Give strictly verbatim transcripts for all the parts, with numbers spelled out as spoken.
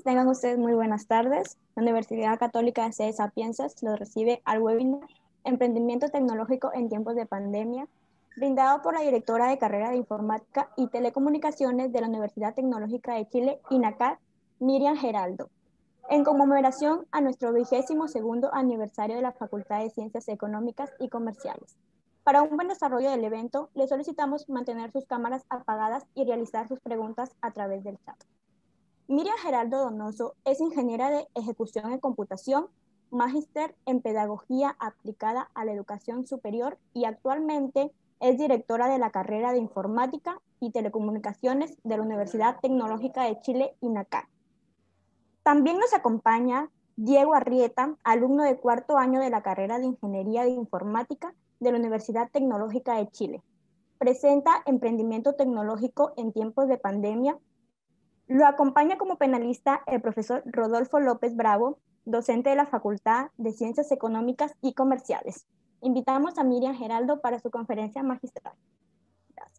tengan ustedes muy buenas tardes. La Universidad Católica de C. Sapienza los recibe al webinar Emprendimiento Tecnológico en tiempos de pandemia, brindado por la directora de carrera de Informática y Telecomunicaciones de la Universidad Tecnológica de Chile, INACAD, Miriam Geraldo, en conmemoración a nuestro vigésimo segundo aniversario de la Facultad de Ciencias Económicas y Comerciales. Para un buen desarrollo del evento, les solicitamos mantener sus cámaras apagadas y realizar sus preguntas a través del chat. Miriam Geraldo Donoso es ingeniera de ejecución en computación, magíster en pedagogía aplicada a la educación superior y actualmente es directora de la carrera de informática y telecomunicaciones de la Universidad Tecnológica de Chile, INACAD. También nos acompaña Diego Arrieta, alumno de cuarto año de la carrera de ingeniería de informática de la Universidad Tecnológica de Chile. Presenta emprendimiento tecnológico en tiempos de pandemia. Lo acompaña como panelista el profesor Rodolfo López Bravo, docente de la Facultad de Ciencias Económicas y Comerciales. Invitamos a Miriam Geraldo para su conferencia magistral. Gracias.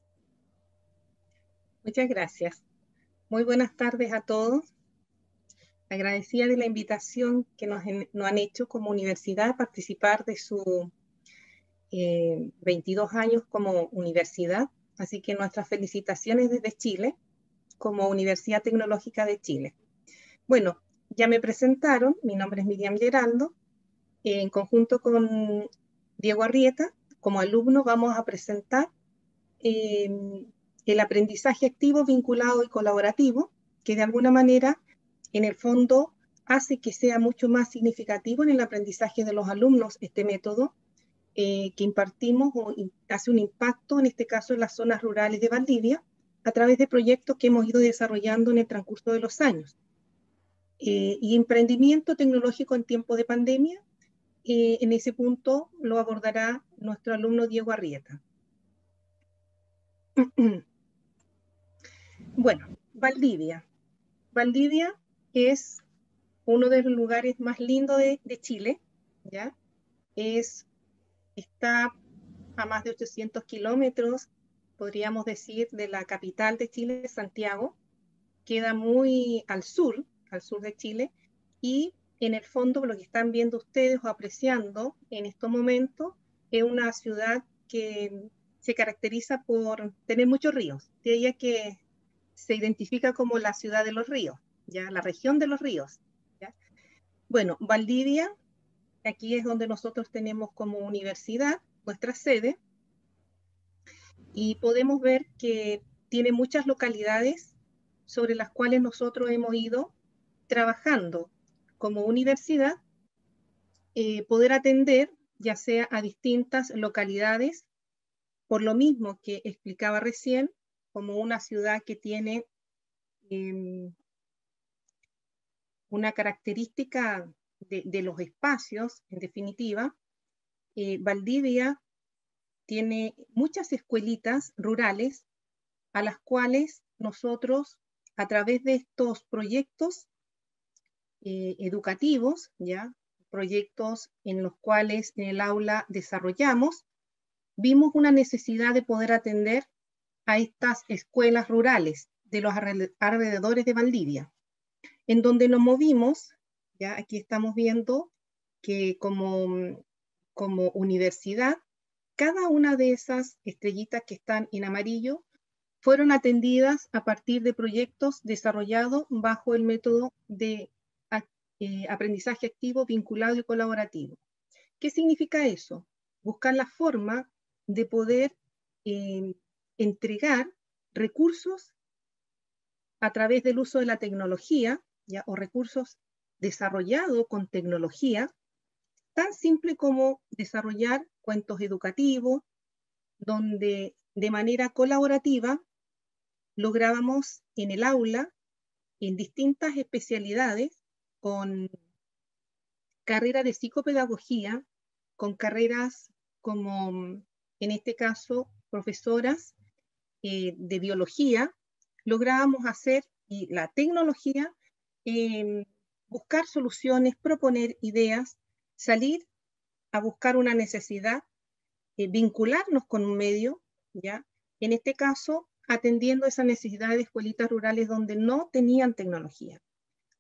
Muchas gracias. Muy buenas tardes a todos. Agradecida de la invitación que nos, nos han hecho como universidad a participar de su eh, veintidós años como universidad. Así que nuestras felicitaciones desde Chile, como Universidad Tecnológica de Chile. Bueno, ya me presentaron, mi nombre es Miriam Geraldo, eh, en conjunto con Diego Arrieta, como alumno vamos a presentar eh, el aprendizaje activo, vinculado y colaborativo, que de alguna manera, en el fondo, hace que sea mucho más significativo en el aprendizaje de los alumnos este método eh, que impartimos o in, hace un impacto, en este caso en las zonas rurales de Valdivia, a través de proyectos que hemos ido desarrollando en el transcurso de los años. Eh, y emprendimiento tecnológico en tiempo de pandemia, eh, en ese punto lo abordará nuestro alumno Diego Arrieta. Bueno, Valdivia. Valdivia es uno de los lugares más lindos de, de Chile, ¿ya? Es, está a más de ochocientos kilómetros, podríamos decir, de la capital de Chile, Santiago. Queda muy al sur, al sur de Chile, y en el fondo lo que están viendo ustedes o apreciando en estos momentos es una ciudad que se caracteriza por tener muchos ríos, de ahí que se identifica como la ciudad de los ríos, ya la región de los ríos. ¿Ya? Bueno, Valdivia, aquí es donde nosotros tenemos como universidad nuestra sede, y podemos ver que tiene muchas localidades sobre las cuales nosotros hemos ido trabajando como universidad, eh, poder atender ya sea a distintas localidades, por lo mismo que explicaba recién, como una ciudad que tiene eh, una característica de, de los espacios, en definitiva. eh, Valdivia tiene muchas escuelitas rurales a las cuales nosotros, a través de estos proyectos eh, educativos, ¿ya? Proyectos en los cuales en el aula desarrollamos, vimos una necesidad de poder atender a estas escuelas rurales de los alrededores de Valdivia, en donde nos movimos. ¿Ya? Aquí estamos viendo que como, como universidad, cada una de esas estrellitas que están en amarillo fueron atendidas a partir de proyectos desarrollados bajo el método de eh, aprendizaje activo, vinculado y colaborativo. ¿Qué significa eso? Buscar la forma de poder eh, entregar recursos a través del uso de la tecnología, ¿ya? O recursos desarrollados con tecnología, tan simple como desarrollar cuentos educativos, donde de manera colaborativa lográbamos en el aula, en distintas especialidades, con carreras de psicopedagogía, con carreras como, en este caso, profesoras eh, de biología, lográbamos hacer, y la tecnología, eh, buscar soluciones, proponer ideas, salir a buscar una necesidad, eh, vincularnos con un medio, ¿ya? En este caso, atendiendo esa necesidad de escuelitas rurales donde no tenían tecnología.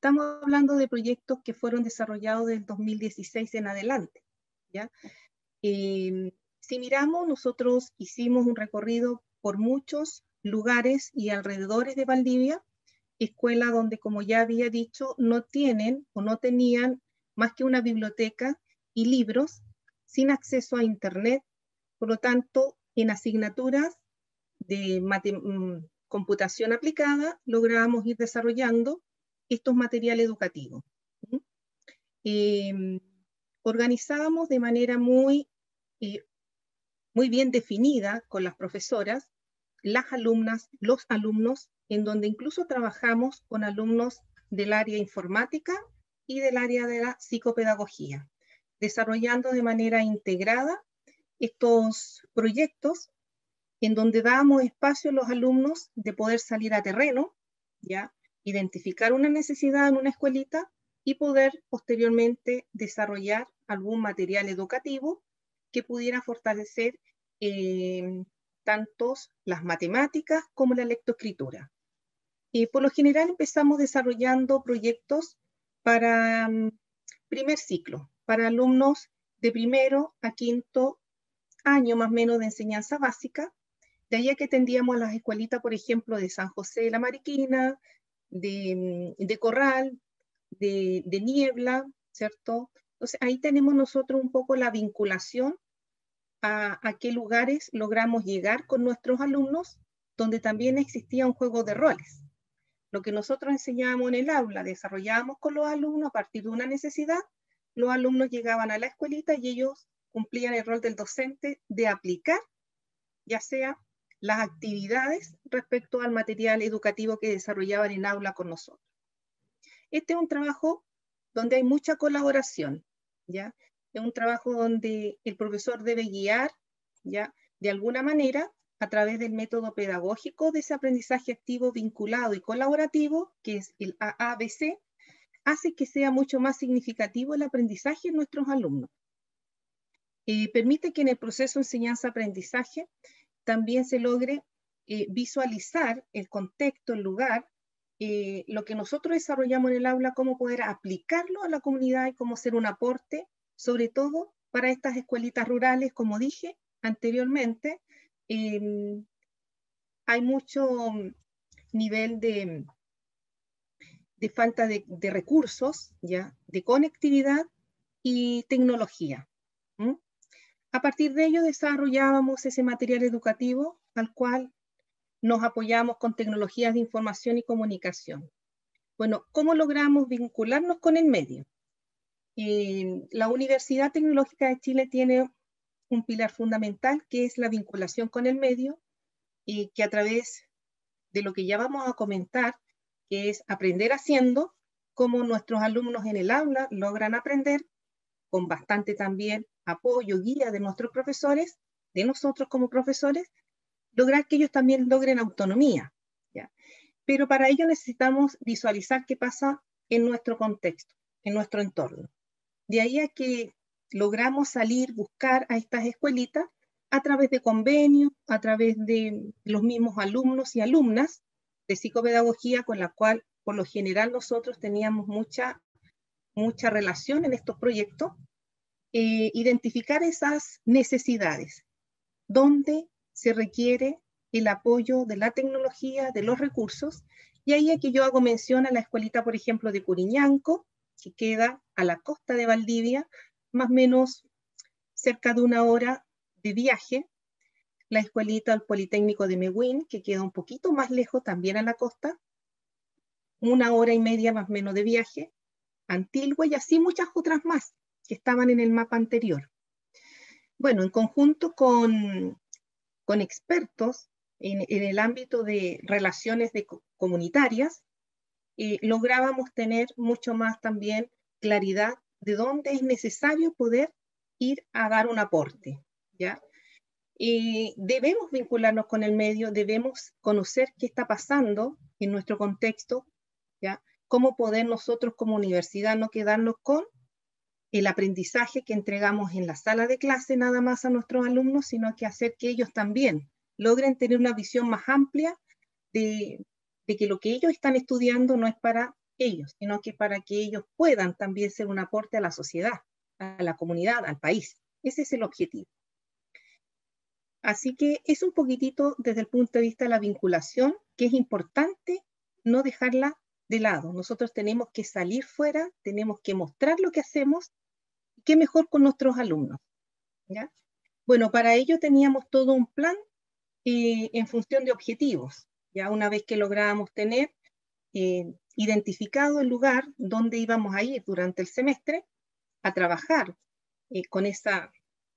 estamos hablando de proyectos que fueron desarrollados del dos mil dieciséis en adelante, ¿ya? Eh, si miramos, nosotros hicimos un recorrido por muchos lugares y alrededores de Valdivia, escuela donde, como ya había dicho, no tienen o no tenían más que una biblioteca y libros, sin acceso a internet. Por lo tanto, en asignaturas de computación aplicada, logramos ir desarrollando estos materiales educativos. ¿Mm? Eh, organizábamos de manera muy, eh, muy bien definida con las profesoras, las alumnas, los alumnos, en donde incluso trabajamos con alumnos del área informática y del área de la psicopedagogía, desarrollando de manera integrada estos proyectos en donde dábamos espacio a los alumnos de poder salir a terreno, ¿ya? Identificar una necesidad en una escuelita y poder posteriormente desarrollar algún material educativo que pudiera fortalecer eh, tanto las matemáticas como la lectoescritura. Y por lo general empezamos desarrollando proyectos para um, primer ciclo, para alumnos de primero a quinto año más o menos de enseñanza básica. De ahí a que tendíamos a las escuelitas, por ejemplo, de San José de la Mariquina, de, de Corral, de, de Niebla, ¿cierto? Entonces ahí tenemos nosotros un poco la vinculación a, a qué lugares logramos llegar con nuestros alumnos, donde también existía un juego de roles. Lo que nosotros enseñábamos en el aula, desarrollábamos con los alumnos a partir de una necesidad, los alumnos llegaban a la escuelita y ellos cumplían el rol del docente de aplicar, ya sea las actividades respecto al material educativo que desarrollaban en aula con nosotros. Este es un trabajo donde hay mucha colaboración, ¿ya? Es un trabajo donde el profesor debe guiar, ¿ya? De alguna manera, a través del método pedagógico de ese aprendizaje activo, vinculado y colaborativo, que es el A A B C, hace que sea mucho más significativo el aprendizaje en nuestros alumnos. Eh, permite que en el proceso de enseñanza-aprendizaje también se logre eh, visualizar el contexto, el lugar, eh, lo que nosotros desarrollamos en el aula, cómo poder aplicarlo a la comunidad y cómo ser un aporte, sobre todo para estas escuelitas rurales, como dije anteriormente. Eh, hay mucho nivel de, de falta de, de recursos, ¿ya? De conectividad y tecnología. ¿Mm? A partir de ello desarrollábamos ese material educativo al cual nos apoyamos con tecnologías de información y comunicación. Bueno, ¿cómo logramos vincularnos con el medio? Eh, la Universidad Tecnológica de Chile tiene un pilar fundamental que es la vinculación con el medio y que a través de lo que ya vamos a comentar, que es aprender haciendo, cómo nuestros alumnos en el aula logran aprender con bastante también apoyo, guía de nuestros profesores, de nosotros como profesores, lograr que ellos también logren autonomía, ¿ya? Pero para ello necesitamos visualizar qué pasa en nuestro contexto, en nuestro entorno. De ahí a que logramos salir, buscar a estas escuelitas a través de convenios, a través de los mismos alumnos y alumnas de psicopedagogía con la cual por lo general nosotros teníamos mucha, mucha relación en estos proyectos, eh, identificar esas necesidades, donde se requiere el apoyo de la tecnología, de los recursos, y ahí es que yo hago mención a la escuelita, por ejemplo, de Curiñanco, que queda a la costa de Valdivia, más o menos cerca de una hora de viaje, la escuelita del Politécnico de Mehuín, que queda un poquito más lejos, también a la costa, una hora y media más o menos de viaje, Antilgua y así muchas otras más que estaban en el mapa anterior. Bueno, en conjunto con, con expertos en, en el ámbito de relaciones de, comunitarias, eh, lográbamos tener mucho más también claridad de dónde es necesario poder ir a dar un aporte, ¿ya? Eh, debemos vincularnos con el medio, debemos conocer qué está pasando en nuestro contexto, ¿ya? Cómo poder nosotros como universidad no quedarnos con el aprendizaje que entregamos en la sala de clase nada más a nuestros alumnos, sino que hacer que ellos también logren tener una visión más amplia de, de que lo que ellos están estudiando no es para ellos, sino que para que ellos puedan también ser un aporte a la sociedad, a la comunidad, al país. Ese es el objetivo. Así que es un poquitito desde el punto de vista de la vinculación, que es importante no dejarla de lado. Nosotros tenemos que salir fuera, tenemos que mostrar lo que hacemos, y qué mejor con nuestros alumnos, ¿ya? Bueno, para ello teníamos todo un plan eh, en función de objetivos. Ya una vez que lográbamos tener eh, identificado el lugar donde íbamos a ir durante el semestre a trabajar eh, con esa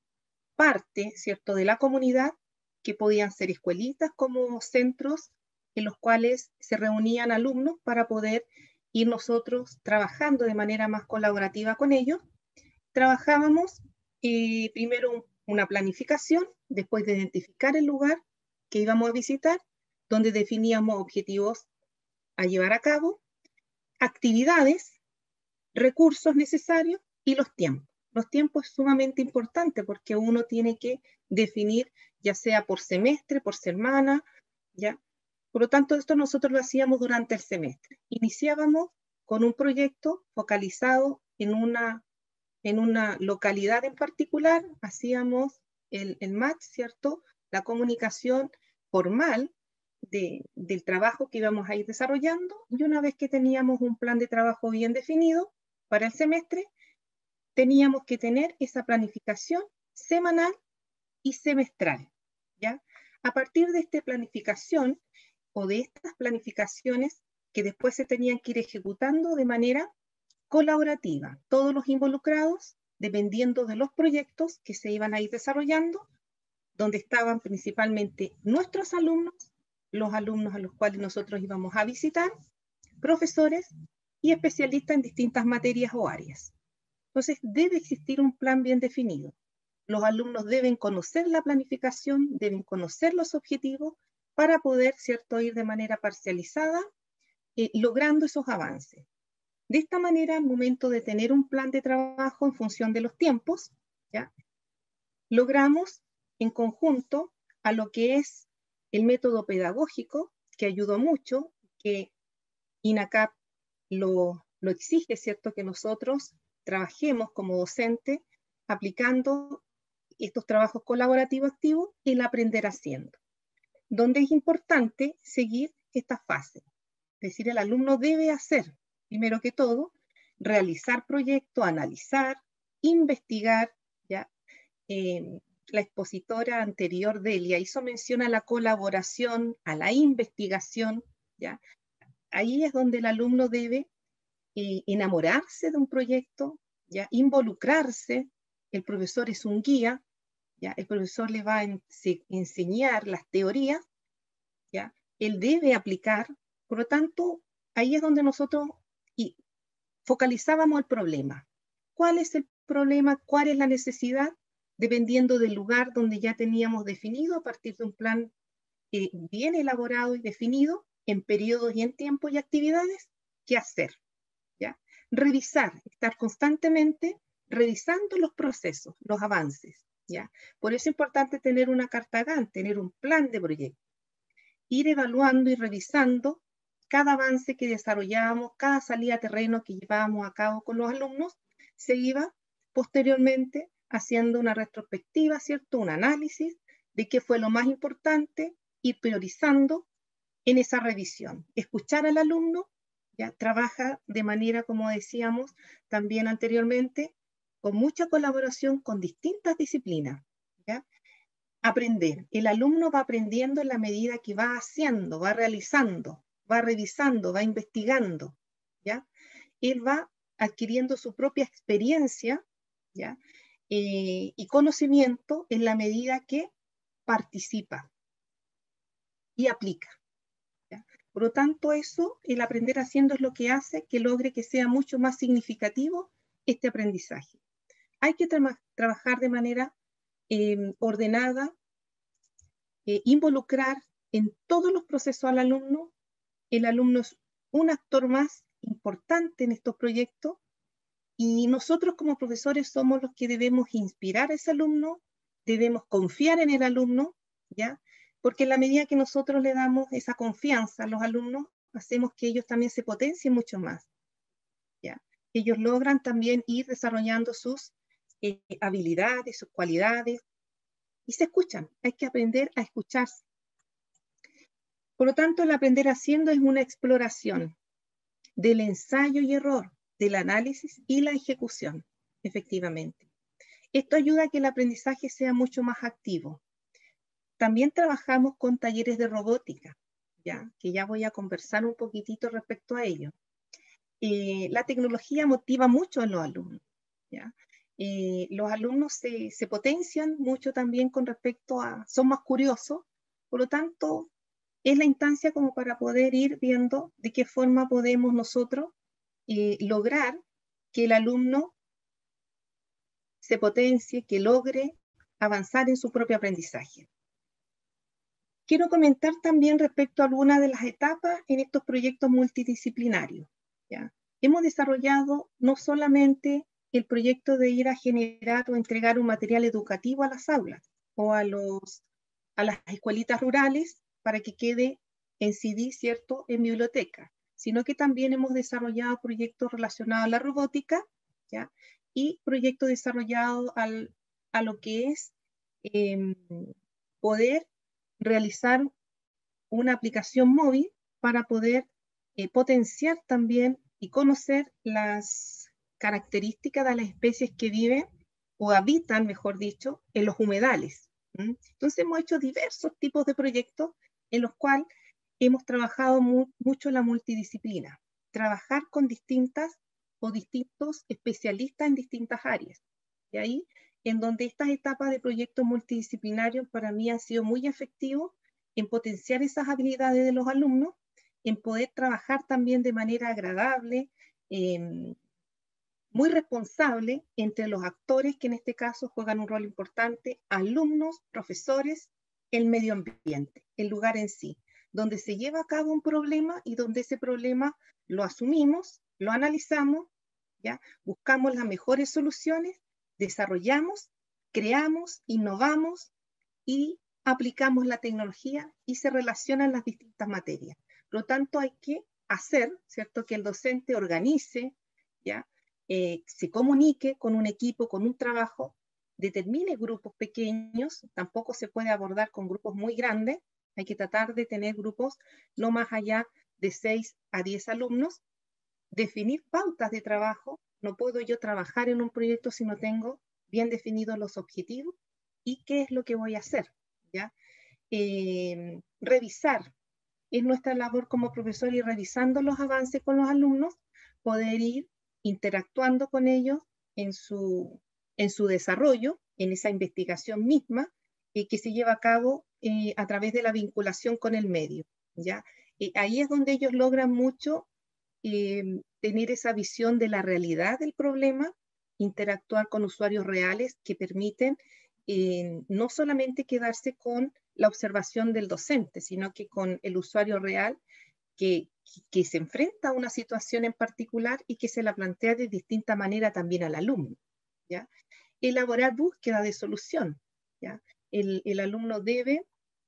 parte, ¿cierto?, de la comunidad, que podían ser escuelitas como centros en los cuales se reunían alumnos para poder ir nosotros trabajando de manera más colaborativa con ellos. Trabajábamos eh, primero un, una planificación, después de identificar el lugar que íbamos a visitar, donde definíamos objetivos a llevar a cabo, actividades, recursos necesarios y los tiempos. Los tiempos es sumamente importante porque uno tiene que definir, ya sea por semestre, por semana, ¿ya? Por lo tanto, esto nosotros lo hacíamos durante el semestre. Iniciábamos con un proyecto focalizado en una, en una localidad en particular, hacíamos el, el match, ¿cierto? La comunicación formal de, del trabajo que íbamos a ir desarrollando, y una vez que teníamos un plan de trabajo bien definido para el semestre, teníamos que tener esa planificación semanal y semestral, ¿ya? A partir de esta planificación o de estas planificaciones que después se tenían que ir ejecutando de manera colaborativa, todos los involucrados, dependiendo de los proyectos que se iban a ir desarrollando, donde estaban principalmente nuestros alumnos, los alumnos a los cuales nosotros íbamos a visitar, profesores y especialistas en distintas materias o áreas. Entonces, debe existir un plan bien definido. Los alumnos deben conocer la planificación, deben conocer los objetivos para poder, ¿cierto?, ir de manera parcializada, eh, logrando esos avances. De esta manera, al momento de tener un plan de trabajo en función de los tiempos, ¿ya?, logramos en conjunto a lo que es el método pedagógico, que ayudó mucho, que INACAP lo, lo exige, ¿cierto?, que nosotros trabajemos como docente aplicando estos trabajos colaborativos activos, el aprender haciendo, donde es importante seguir esta fase. Es decir, el alumno debe hacer, primero que todo, realizar proyectos, analizar, investigar, ¿ya? Eh, la expositora anterior, Delia, hizo mención a la colaboración, a la investigación, ¿ya? Ahí es donde el alumno debe eh, enamorarse de un proyecto, ¿ya?, involucrarse. El profesor es un guía, ¿ya? El profesor le va a en, se, enseñar las teorías, ¿ya? Él debe aplicar. Por lo tanto, ahí es donde nosotros y, focalizábamos el problema. ¿Cuál es el problema? ¿Cuál es la necesidad? Dependiendo del lugar donde ya teníamos definido, a partir de un plan eh, bien elaborado y definido, en periodos y en tiempo y actividades, ¿qué hacer? ¿Ya? Revisar, estar constantemente revisando los procesos, los avances, ¿ya? Por eso es importante tener una carta Gantt, tener un plan de proyecto, ir evaluando y revisando cada avance que desarrollábamos, cada salida a terreno que llevábamos a cabo con los alumnos, se iba posteriormente haciendo una retrospectiva, ¿cierto?, un análisis de qué fue lo más importante, ir priorizando en esa revisión. Escuchar al alumno, ya trabaja de manera, como decíamos también anteriormente, con mucha colaboración con distintas disciplinas, ¿ya? Aprender. El alumno va aprendiendo en la medida que va haciendo, va realizando, va revisando, va investigando, ¿ya? Él va adquiriendo su propia experiencia, ¿ya? Eh, y conocimiento en la medida que participa y aplica, ¿ya? Por lo tanto, eso, el aprender haciendo, es lo que hace que logre que sea mucho más significativo este aprendizaje. Hay que tra trabajar de manera eh, ordenada, eh, involucrar en todos los procesos al alumno. El alumno es un actor más importante en estos proyectos y nosotros como profesores somos los que debemos inspirar a ese alumno, debemos confiar en el alumno, ¿ya? Porque en la medida que nosotros le damos esa confianza a los alumnos, hacemos que ellos también se potencien mucho más. ¿Ya? Ellos logran también ir desarrollando sus eh, habilidades, sus cualidades, y se escuchan. Hay que aprender a escucharse. Por lo tanto, el aprender haciendo es una exploración del ensayo y error, del análisis y la ejecución, efectivamente. Esto ayuda a que el aprendizaje sea mucho más activo. También trabajamos con talleres de robótica, ¿ya? Que ya voy a conversar un poquitito respecto a ello. Eh, la tecnología motiva mucho a los alumnos, ¿ya? Eh, los alumnos se, se potencian mucho también con respecto a, son más curiosos, por lo tanto, es la instancia como para poder ir viendo de qué forma podemos nosotros eh, lograr que el alumno se potencie, que logre avanzar en su propio aprendizaje. Quiero comentar también respecto a algunas de las etapas en estos proyectos multidisciplinarios, ¿ya? Hemos desarrollado no solamente el proyecto de ir a generar o entregar un material educativo a las aulas o a, los, a las escuelitas rurales para que quede en C D, ¿cierto?, en biblioteca, sino que también hemos desarrollado proyectos relacionados a la robótica, ¿ya? Y proyectos desarrollados al, a lo que es eh, poder realizar una aplicación móvil para poder eh, potenciar también y conocer las características de las especies que viven o habitan, mejor dicho, en los humedales. ¿Mm? Entonces hemos hecho diversos tipos de proyectos en los cuales hemos trabajado mu mucho la multidisciplina, trabajar con distintas o distintos especialistas en distintas áreas. Y ahí, en donde estas etapas de proyectos multidisciplinarios para mí han sido muy efectivos en potenciar esas habilidades de los alumnos, en poder trabajar también de manera agradable, eh, muy responsable entre los actores que en este caso juegan un rol importante, alumnos, profesores, el medio ambiente, el lugar en sí, donde se lleva a cabo un problema y donde ese problema lo asumimos, lo analizamos, ¿ya? Buscamos las mejores soluciones, desarrollamos, creamos, innovamos y aplicamos la tecnología y se relacionan las distintas materias. Por lo tanto, hay que hacer, ¿cierto?, que el docente organice, ¿ya?, Eh, se comunique con un equipo, con un trabajo, determine grupos pequeños, tampoco se puede abordar con grupos muy grandes, hay que tratar de tener grupos no más allá de seis a diez alumnos, definir pautas de trabajo, no puedo yo trabajar en un proyecto si no tengo bien definidos los objetivos y qué es lo que voy a hacer, ¿ya? Eh, revisar, es nuestra labor como profesor ir revisando los avances con los alumnos, poder ir interactuando con ellos en su, en su desarrollo, en esa investigación misma, eh, que se lleva a cabo eh, a través de la vinculación con el medio, ¿ya? Eh, ahí es donde ellos logran mucho eh, tener esa visión de la realidad del problema, interactuar con usuarios reales que permiten eh, no solamente quedarse con la observación del docente, sino que con el usuario real que, que se enfrenta a una situación en particular y que se la plantea de distinta manera también al alumno, ¿ya? Elaborar búsqueda de solución, ¿ya? El, el alumno debe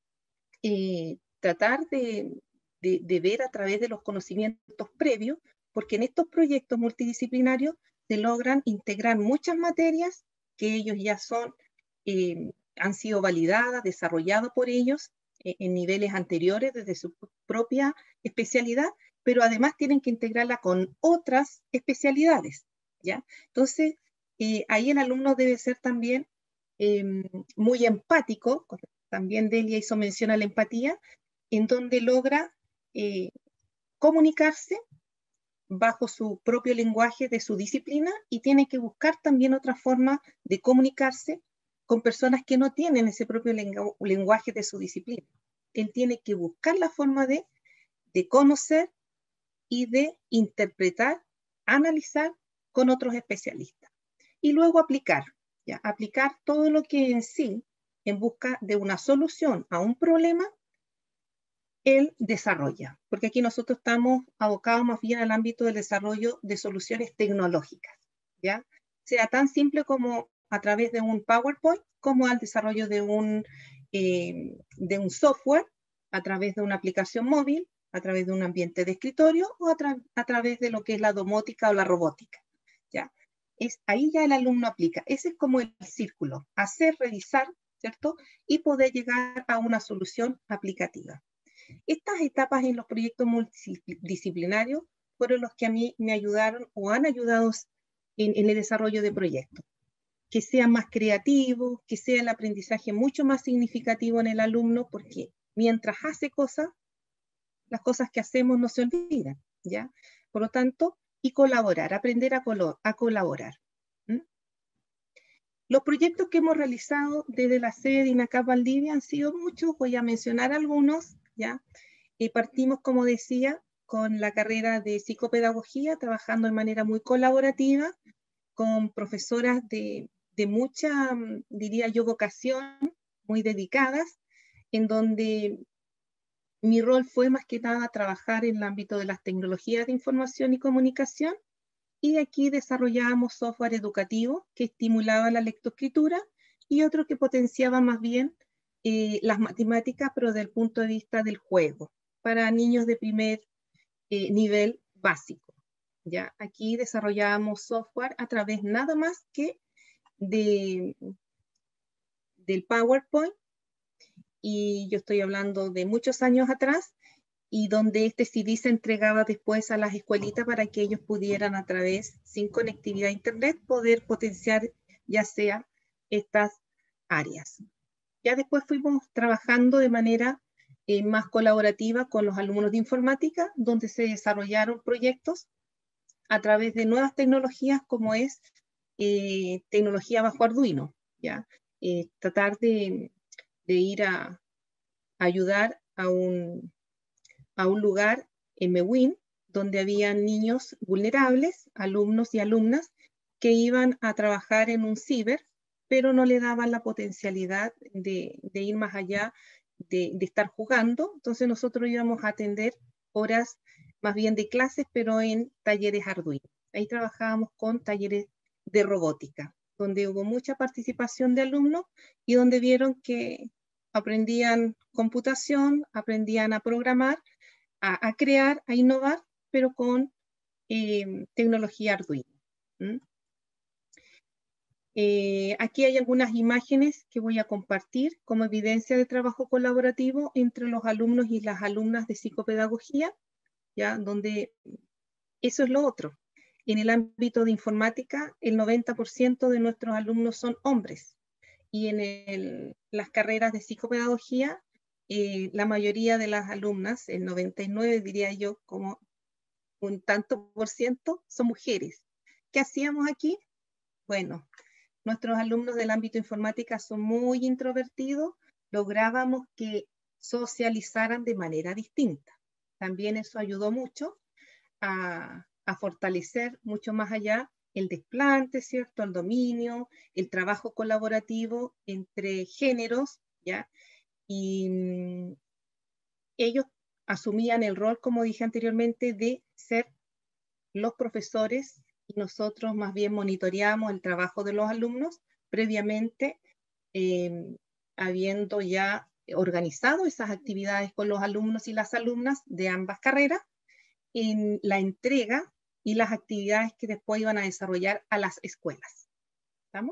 eh, tratar de, de, de ver a través de los conocimientos previos, porque en estos proyectos multidisciplinarios se logran integrar muchas materias que ellos ya son, eh, han sido validadas, desarrolladas por ellos eh, en niveles anteriores desde su propia especialidad, pero además tienen que integrarla con otras especialidades, ¿ya? Entonces, eh, ahí el alumno debe ser también eh, muy empático. También Delia hizo mención a la empatía, en donde logra eh, comunicarse bajo su propio lenguaje de su disciplina y tiene que buscar también otra forma de comunicarse con personas que no tienen ese propio lengu lenguaje de su disciplina. Él tiene que buscar la forma de, de conocer y de interpretar, analizar con otros especialistas. Y luego aplicar, ¿ya? Aplicar todo lo que en sí, en busca de una solución a un problema, él desarrolla. Porque aquí nosotros estamos abocados más bien al ámbito del desarrollo de soluciones tecnológicas, ¿ya? Sea tan simple como a través de un PowerPoint, como al desarrollo de un, eh, de un software, a través de una aplicación móvil, a través de un ambiente de escritorio o a, tra a través de lo que es la domótica o la robótica. ¿Ya? Es, ahí ya el alumno aplica. Ese es como el círculo, hacer, revisar, ¿cierto? Y poder llegar a una solución aplicativa. Estas etapas en los proyectos multidisciplinarios fueron los que a mí me ayudaron o han ayudado en, en el desarrollo de proyectos. Que sea más creativo, que sea el aprendizaje mucho más significativo en el alumno, porque mientras hace cosas, las cosas que hacemos no se olvidan, ¿ya? Por lo tanto, y colaborar, aprender a, colo a colaborar. ¿Mm? Los proyectos que hemos realizado desde la sede de INACAP Valdivia han sido muchos, voy a mencionar algunos, ¿ya? Eh, partimos, como decía, con la carrera de psicopedagogía, trabajando de manera muy colaborativa, con profesoras de, de mucha, diría yo, vocación, muy dedicadas, en donde mi rol fue más que nada trabajar en el ámbito de las tecnologías de información y comunicación, y aquí desarrollábamos software educativo que estimulaba la lectoescritura y otro que potenciaba más bien eh, las matemáticas, pero desde el punto de vista del juego, para niños de primer eh, nivel básico. ¿Ya? Aquí desarrollábamos software a través nada más que de, del PowerPoint, y yo estoy hablando de muchos años atrás, y donde este C D se entregaba después a las escuelitas para que ellos pudieran a través, sin conectividad a internet, poder potenciar ya sea estas áreas. Ya después fuimos trabajando de manera eh, más colaborativa con los alumnos de informática, donde se desarrollaron proyectos a través de nuevas tecnologías como es eh, tecnología bajo Arduino, ¿ya? Eh, tratar de, de ir a, a ayudar a un, a un lugar en Mewin, donde había niños vulnerables, alumnos y alumnas, que iban a trabajar en un ciber, pero no le daban la potencialidad de, de ir más allá de, de estar jugando. Entonces nosotros íbamos a atender horas más bien de clases, pero en talleres Arduino. Ahí trabajábamos con talleres de robótica, donde hubo mucha participación de alumnos y donde vieron que aprendían computación, aprendían a programar, a, a crear, a innovar, pero con eh, tecnología Arduino. ¿Mm? Eh, aquí hay algunas imágenes que voy a compartir como evidencia de trabajo colaborativo entre los alumnos y las alumnas de psicopedagogía, ¿ya? Donde eso es lo otro. En el ámbito de informática, el noventa por ciento de nuestros alumnos son hombres, y en el, las carreras de psicopedagogía, eh, la mayoría de las alumnas, el noventa y nueve diría yo, como un tanto por ciento, son mujeres. ¿Qué hacíamos aquí? Bueno, nuestros alumnos del ámbito informática son muy introvertidos, lográbamos que socializaran de manera distinta. También eso ayudó mucho a, a fortalecer mucho más allá el desplante, ¿cierto? El dominio, el trabajo colaborativo entre géneros, ¿ya? Y mmm, ellos asumían el rol, como dije anteriormente, de ser los profesores, y nosotros más bien monitoreamos el trabajo de los alumnos previamente, eh, habiendo ya organizado esas actividades con los alumnos y las alumnas de ambas carreras, en la entrega y las actividades que después iban a desarrollar a las escuelas. ¿Estamos?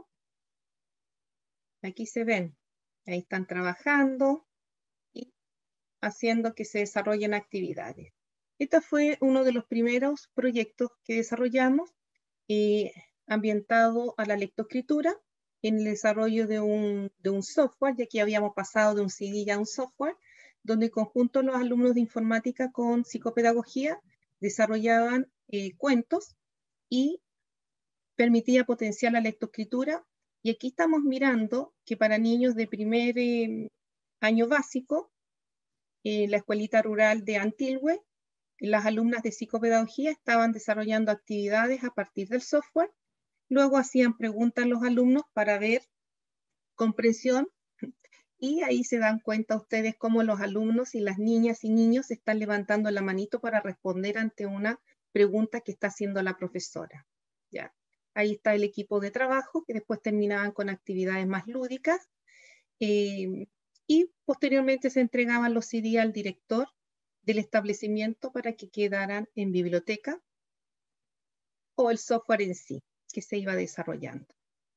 Aquí se ven, ahí están trabajando y haciendo que se desarrollen actividades. Este fue uno de los primeros proyectos que desarrollamos, eh, ambientado a la lectoescritura, en el desarrollo de un, de un software, ya que habíamos pasado de un C D a un software, donde en conjunto los alumnos de informática con psicopedagogía desarrollaban eh, cuentos y permitía potenciar la lectoescritura. Y aquí estamos mirando que para niños de primer eh, año básico, eh, la escuelita rural de Antilhue, las alumnas de psicopedagogía estaban desarrollando actividades a partir del software. Luego hacían preguntas a los alumnos para ver comprensión, y ahí se dan cuenta ustedes cómo los alumnos y las niñas y niños están levantando la manito para responder ante una pregunta que está haciendo la profesora. ¿Ya? Ahí está el equipo de trabajo, que después terminaban con actividades más lúdicas, eh, y posteriormente se entregaban los C D al director del establecimiento para que quedaran en biblioteca o el software en sí que se iba desarrollando.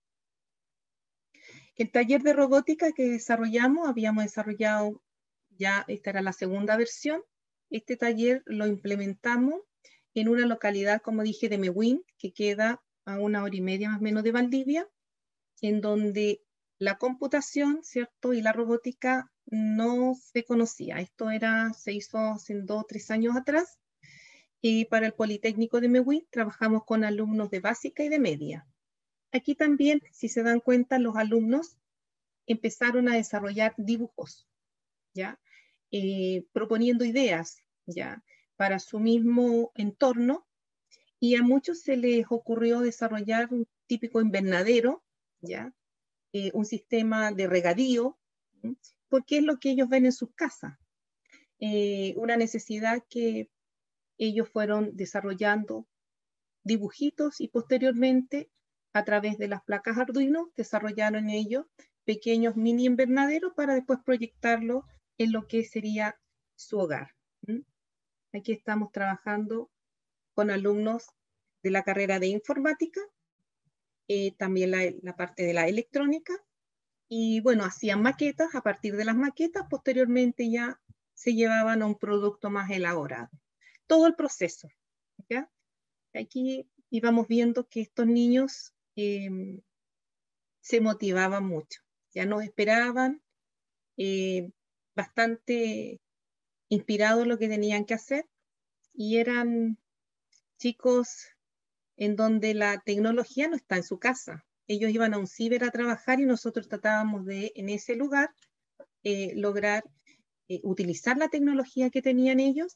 El taller de robótica que desarrollamos, habíamos desarrollado ya, esta era la segunda versión. Este taller lo implementamos en una localidad, como dije, de Mewin, que queda a una hora y media más o menos de Valdivia, en donde la computación, ¿cierto?, y la robótica no se conocía. Esto era, se hizo hace dos o tres años atrás. Y para el Politécnico de Mewin trabajamos con alumnos de básica y de media. Aquí también, si se dan cuenta, los alumnos empezaron a desarrollar dibujos, ¿ya? Eh, proponiendo ideas, ¿ya?, para su mismo entorno, y a muchos se les ocurrió desarrollar un típico invernadero, ¿ya?, eh, un sistema de regadío, ¿sí?, porque es lo que ellos ven en sus casas. Eh, una necesidad que ellos fueron desarrollando dibujitos y posteriormente, a través de las placas Arduino, desarrollaron ellos pequeños mini invernaderos para después proyectarlo en lo que sería su hogar. ¿Mm? Aquí estamos trabajando con alumnos de la carrera de informática, eh, también la, la parte de la electrónica, y bueno, hacían maquetas. A partir de las maquetas, posteriormente ya se llevaban a un producto más elaborado. Todo el proceso, ¿ya? Aquí íbamos viendo que estos niños eh, se motivaban mucho, ya nos esperaban, eh, bastante inspirados en lo que tenían que hacer, y eran chicos en donde la tecnología no está en su casa. Ellos iban a un ciber a trabajar y nosotros tratábamos de, en ese lugar, eh, lograr eh, utilizar la tecnología que tenían ellos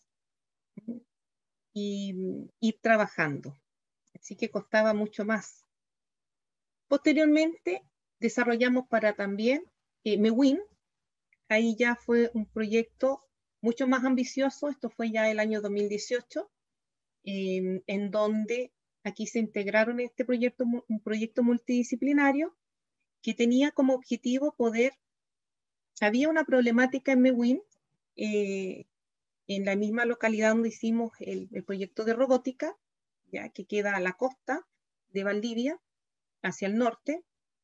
y ir trabajando. Así que costaba mucho más. Posteriormente, desarrollamos para también eh, Mewin. Ahí ya fue un proyecto mucho más ambicioso. Esto fue ya el año dos mil dieciocho, eh, en donde aquí se integraron este proyecto, un proyecto multidisciplinario que tenía como objetivo poder, había una problemática en Mewin, eh, en la misma localidad donde hicimos el, el proyecto de robótica, ya que queda a la costa de Valdivia, hacia el norte,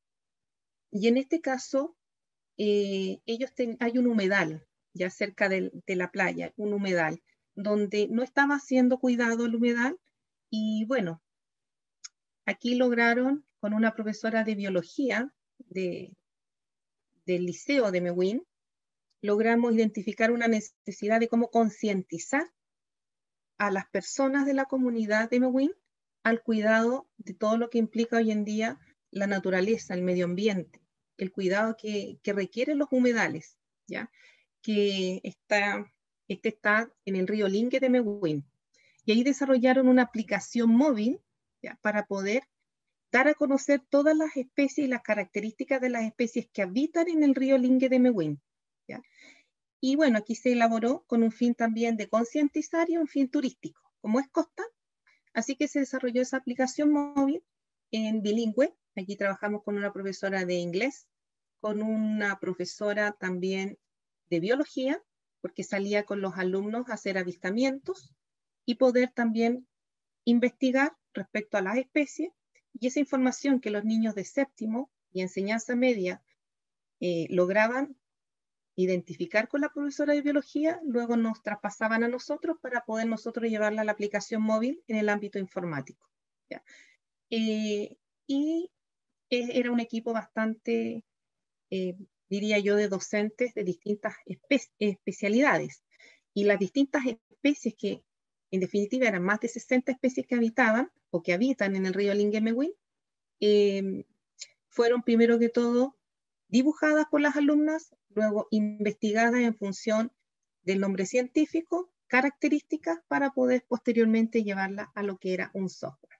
y en este caso eh, ellos ten, hay un humedal, ya cerca de, de la playa, un humedal, donde no estaba siendo cuidado el humedal, y bueno, aquí lograron con una profesora de biología de, del liceo de Mewin, logramos identificar una necesidad de cómo concientizar a las personas de la comunidad de Mewin al cuidado de todo lo que implica hoy en día la naturaleza, el medio ambiente, el cuidado que, que requieren los humedales, ¿ya? Que está, este está en el río Lingue de Mewin. Y ahí desarrollaron una aplicación móvil, ¿ya?, para poder dar a conocer todas las especies y las características de las especies que habitan en el río Lingue de Mewin, ¿ya? Y bueno, aquí se elaboró con un fin también de concientizar y un fin turístico. Como es costa, así que se desarrolló esa aplicación móvil en bilingüe. Aquí trabajamos con una profesora de inglés, con una profesora también de biología, porque salía con los alumnos a hacer avistamientos y poder también investigar respecto a las especies, y esa información que los niños de séptimo y enseñanza media eh, lograban identificar con la profesora de biología, luego nos traspasaban a nosotros para poder nosotros llevarla a la aplicación móvil en el ámbito informático, ¿ya? Eh, y eh, era un equipo bastante, eh, diría yo, de docentes de distintas espe especialidades, y las distintas especies que en definitiva eran más de sesenta especies que habitaban o que habitan en el río Lingue Mewin, eh, fueron primero que todo dibujadas por las alumnas, luego investigadas en función del nombre científico, características, para poder posteriormente llevarla a lo que era un software.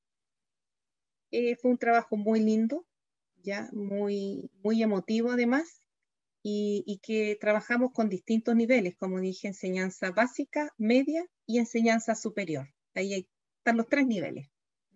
Eh, fue un trabajo muy lindo, ya muy, muy emotivo además, y, y que trabajamos con distintos niveles, como dije, enseñanza básica, media y enseñanza superior. Ahí están los tres niveles.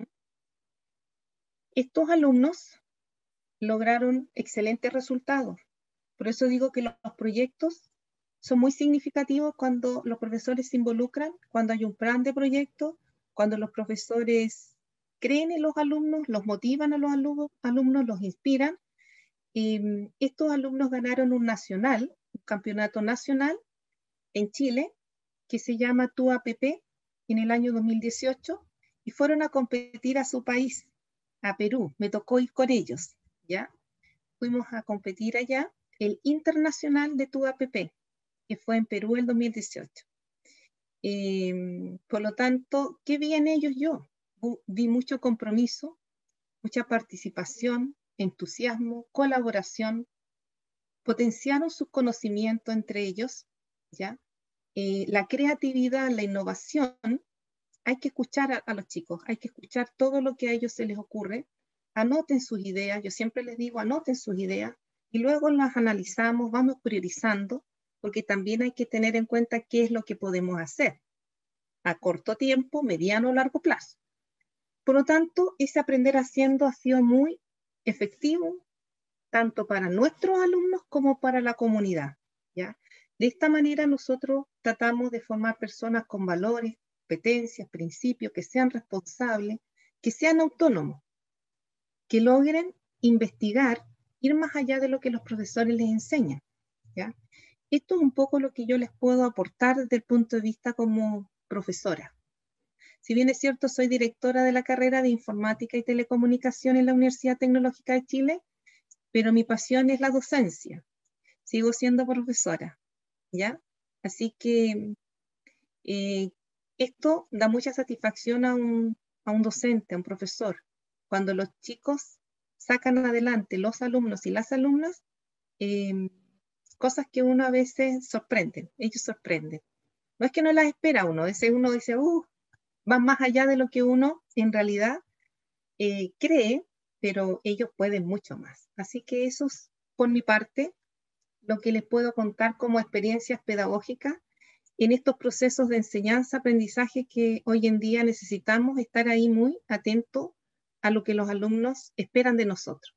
Estos alumnos lograron excelentes resultados. Por eso digo que los proyectos son muy significativos cuando los profesores se involucran, cuando hay un plan de proyecto, cuando los profesores creen en los alumnos, los motivan a los alumnos, alumnos los inspiran. Y estos alumnos ganaron un nacional, un campeonato nacional en Chile, que se llama Tu A P P, en el año dos mil dieciocho, y fueron a competir a su país, a Perú. Me tocó ir con ellos, ¿ya? Fuimos a competir allá, el internacional de Tu A P P, que fue en Perú el dos mil dieciocho. Eh, por lo tanto, ¿qué vi en ellos yo? Vi mucho compromiso, mucha participación, entusiasmo, colaboración, potenciaron sus conocimientos entre ellos, ¿ya? Eh, la creatividad, la innovación, hay que escuchar a, a los chicos, hay que escuchar todo lo que a ellos se les ocurre, anoten sus ideas, yo siempre les digo, anoten sus ideas, y luego las analizamos, vamos priorizando, porque también hay que tener en cuenta qué es lo que podemos hacer a corto tiempo, mediano o largo plazo. Por lo tanto, ese aprender haciendo ha sido muy efectivo, tanto para nuestros alumnos como para la comunidad, ¿ya? De esta manera nosotros tratamos de formar personas con valores, competencias, principios, que sean responsables, que sean autónomos, que logren investigar, ir más allá de lo que los profesores les enseñan, ¿ya? Esto es un poco lo que yo les puedo aportar desde el punto de vista como profesora. Si bien es cierto, soy directora de la carrera de Informática y Telecomunicación en la Universidad Tecnológica de Chile, pero mi pasión es la docencia. Sigo siendo profesora, ¿ya? Así que eh, esto da mucha satisfacción a un, a un docente, a un profesor. Cuando los chicos sacan adelante, los alumnos y las alumnas, eh, cosas que uno a veces sorprende, ellos sorprenden. No es que no las espera uno, a veces uno dice, uh, van más allá de lo que uno en realidad eh, cree, pero ellos pueden mucho más. Así que eso es, por mi parte, lo que les puedo contar como experiencias pedagógicas en estos procesos de enseñanza-aprendizaje que hoy en día necesitamos estar ahí muy atentos a lo que los alumnos esperan de nosotros.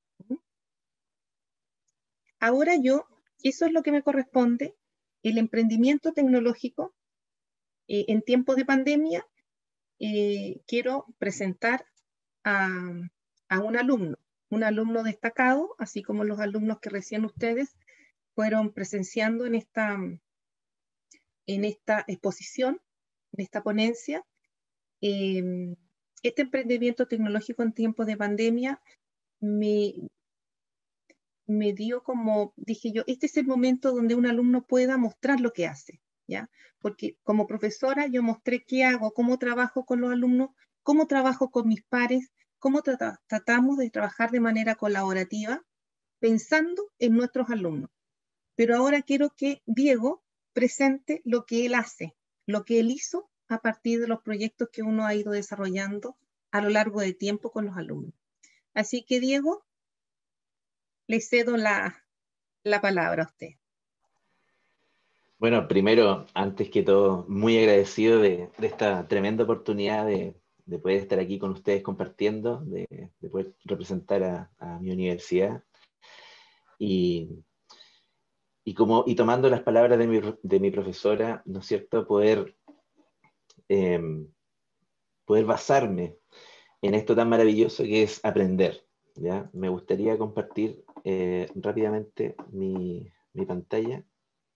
Ahora yo, eso es lo que me corresponde, el emprendimiento tecnológico eh, en tiempos de pandemia. Eh, quiero presentar a, a un alumno, un alumno destacado, así como los alumnos que recién ustedes fueron presenciando en esta, en esta exposición, en esta ponencia. Eh, este emprendimiento tecnológico en tiempos de pandemia me, me dio como, dije yo, este es el momento donde un alumno pueda mostrar lo que hace, ¿ya? Porque como profesora yo mostré qué hago, cómo trabajo con los alumnos, cómo trabajo con mis pares, cómo trata, tratamos de trabajar de manera colaborativa, pensando en nuestros alumnos. Pero ahora quiero que Diego presente lo que él hace, lo que él hizo a partir de los proyectos que uno ha ido desarrollando a lo largo del tiempo con los alumnos. Así que, Diego, le cedo la, la palabra a usted. Bueno, primero, antes que todo, muy agradecido de, de esta tremenda oportunidad de, de poder estar aquí con ustedes compartiendo, de, de poder representar a, a mi universidad. Y, y, como, y tomando las palabras de mi, de mi profesora, ¿no es cierto?, poder, eh, poder basarme en esto tan maravilloso que es aprender, ¿ya? Me gustaría compartir eh, rápidamente mi, mi pantalla.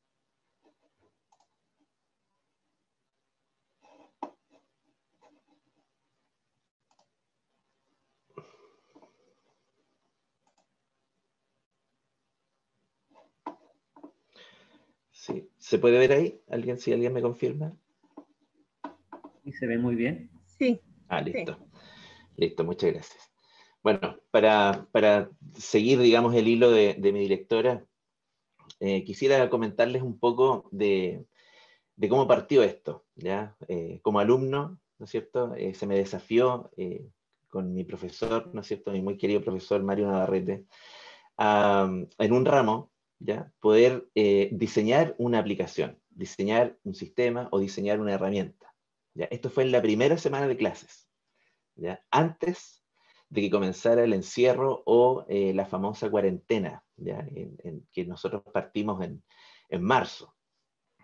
Sí. ¿Se puede ver ahí? ¿Alguien, si alguien me confirma? ¿Y se ve muy bien? Sí. Ah, listo. Sí. Listo, muchas gracias. Bueno, para, para seguir, digamos, el hilo de, de mi directora, eh, quisiera comentarles un poco de, de cómo partió esto, ¿ya? Eh, como alumno, ¿no es cierto? Eh, se me desafió eh, con mi profesor, ¿no es cierto? Mi muy querido profesor Mario Navarrete, a, en un ramo, ¿ya? Poder eh, diseñar una aplicación, diseñar un sistema o diseñar una herramienta, ¿ya? Esto fue en la primera semana de clases, ¿ya? Antes de que comenzara el encierro o eh, la famosa cuarentena, ¿ya? En, en que nosotros partimos en, en marzo,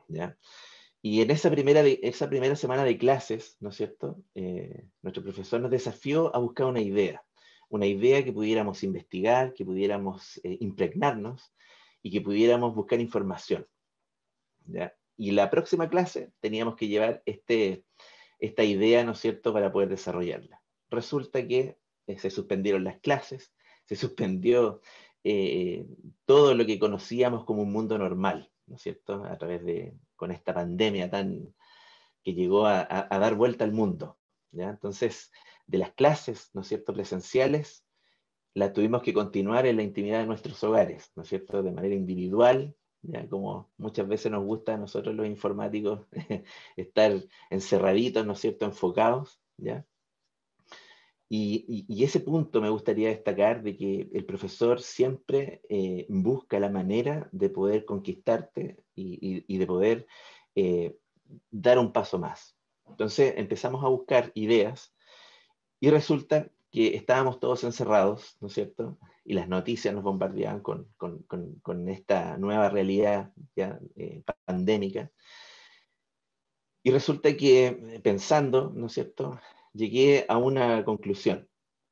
¿ya? Y en esa primera, de, esa primera semana de clases, ¿no es cierto?, eh, nuestro profesor nos desafió a buscar una idea, una idea que pudiéramos investigar, que pudiéramos eh, impregnarnos y que pudiéramos buscar información, ¿ya? Y la próxima clase teníamos que llevar este, esta idea, ¿no es cierto?, para poder desarrollarla. Resulta que eh, se suspendieron las clases, se suspendió eh, todo lo que conocíamos como un mundo normal, ¿no es cierto?, a través de, con esta pandemia tan, que llegó a, a, a dar vuelta al mundo, ¿ya? Entonces, de las clases, ¿no es cierto?, presenciales, las tuvimos que continuar en la intimidad de nuestros hogares, ¿no es cierto?, de manera individual, ¿ya? Como muchas veces nos gusta a nosotros los informáticos estar encerraditos, ¿no es cierto?, enfocados, ¿ya? Y, y, y ese punto me gustaría destacar de que el profesor siempre eh, busca la manera de poder conquistarte y, y, y de poder eh, dar un paso más. Entonces empezamos a buscar ideas y resulta que estábamos todos encerrados, ¿no es cierto? Y las noticias nos bombardeaban con, con, con, con esta nueva realidad ya, eh, pandémica. Y resulta que pensando, ¿no es cierto?, llegué a una conclusión,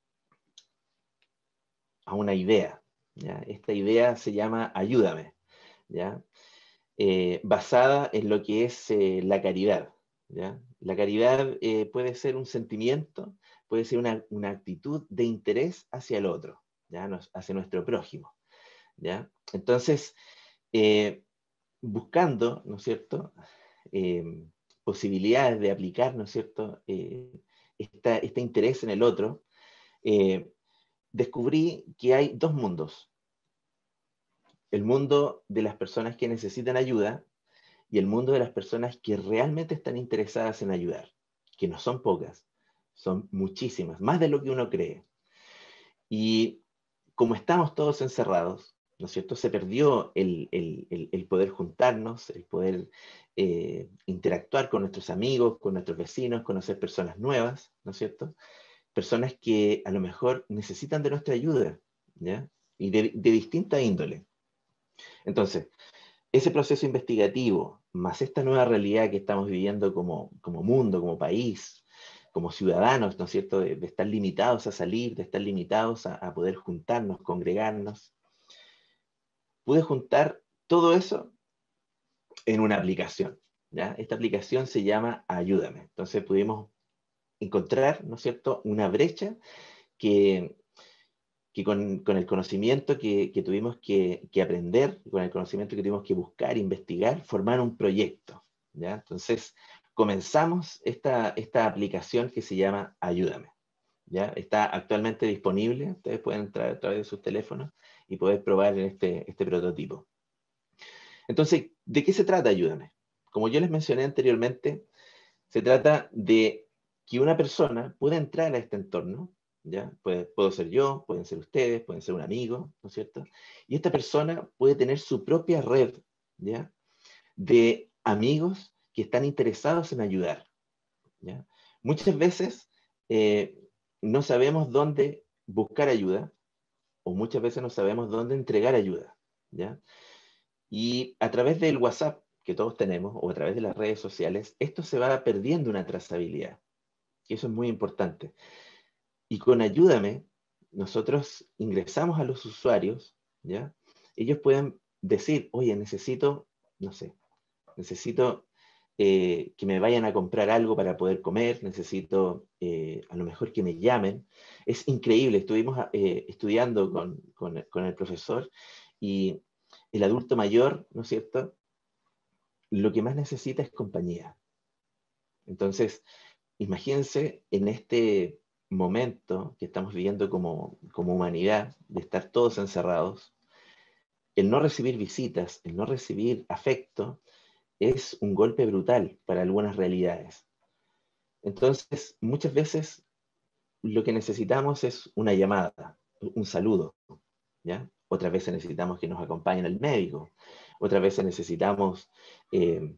a una idea, ¿ya? Esta idea se llama Ayúdame, ¿ya? Eh, basada en lo que es eh, la caridad, ¿ya? La caridad eh, puede ser un sentimiento, puede ser una, una actitud de interés hacia el otro, ¿ya? Nos, hacia nuestro prójimo, ¿ya? Entonces, eh, buscando, ¿no es cierto?, eh, posibilidades de aplicar, ¿no es cierto?, eh, esta, este interés en el otro, eh, descubrí que hay dos mundos. El mundo de las personas que necesitan ayuda y el mundo de las personas que realmente están interesadas en ayudar, que no son pocas, son muchísimas, más de lo que uno cree. Y como estamos todos encerrados, ¿no es cierto?, se perdió el, el, el, el poder juntarnos, el poder eh, interactuar con nuestros amigos, con nuestros vecinos, conocer personas nuevas, ¿no es cierto?, personas que a lo mejor necesitan de nuestra ayuda, ¿ya?, y de, de distinta índole. Entonces, ese proceso investigativo, más esta nueva realidad que estamos viviendo como, como mundo, como país, como ciudadanos, ¿no es cierto?, de, de estar limitados a salir, de estar limitados a, a poder juntarnos, congregarnos, pude juntar todo eso en una aplicación, ¿ya? Esta aplicación se llama Ayúdame. Entonces pudimos encontrar, ¿no es cierto?, una brecha que... que con, con el conocimiento que, que tuvimos que, que aprender, con el conocimiento que tuvimos que buscar, investigar, formar un proyecto, ¿ya? Entonces, comenzamos esta, esta aplicación que se llama Ayúdame, ¿ya? Está actualmente disponible, ustedes pueden entrar a través de sus teléfonos y poder probar este, este prototipo. Entonces, ¿de qué se trata Ayúdame? Como yo les mencioné anteriormente, se trata de que una persona pueda entrar a este entorno, ¿ya? Puede, puedo ser yo, pueden ser ustedes, pueden ser un amigo, ¿no es cierto? Y esta persona puede tener su propia red, ¿ya?, de amigos que están interesados en ayudar, ¿ya? Muchas veces eh, no sabemos dónde buscar ayuda, o muchas veces no sabemos dónde entregar ayuda, ¿ya? Y a través del WhatsApp que todos tenemos, o a través de las redes sociales, esto se va perdiendo una trazabilidad, y eso es muy importante. Y con Ayúdame, nosotros ingresamos a los usuarios, ¿ya? Ellos pueden decir, oye, necesito, no sé, necesito eh, que me vayan a comprar algo para poder comer, necesito eh, a lo mejor que me llamen. Es increíble, estuvimos eh, estudiando con, con, con el profesor y el adulto mayor, ¿no es cierto?, lo que más necesita es compañía. Entonces, imagínense en este momento que estamos viviendo como, como humanidad, de estar todos encerrados, el no recibir visitas, el no recibir afecto, es un golpe brutal para algunas realidades. Entonces, muchas veces lo que necesitamos es una llamada, un saludo, ¿ya? Otras veces necesitamos que nos acompañen al médico, otras veces necesitamos eh,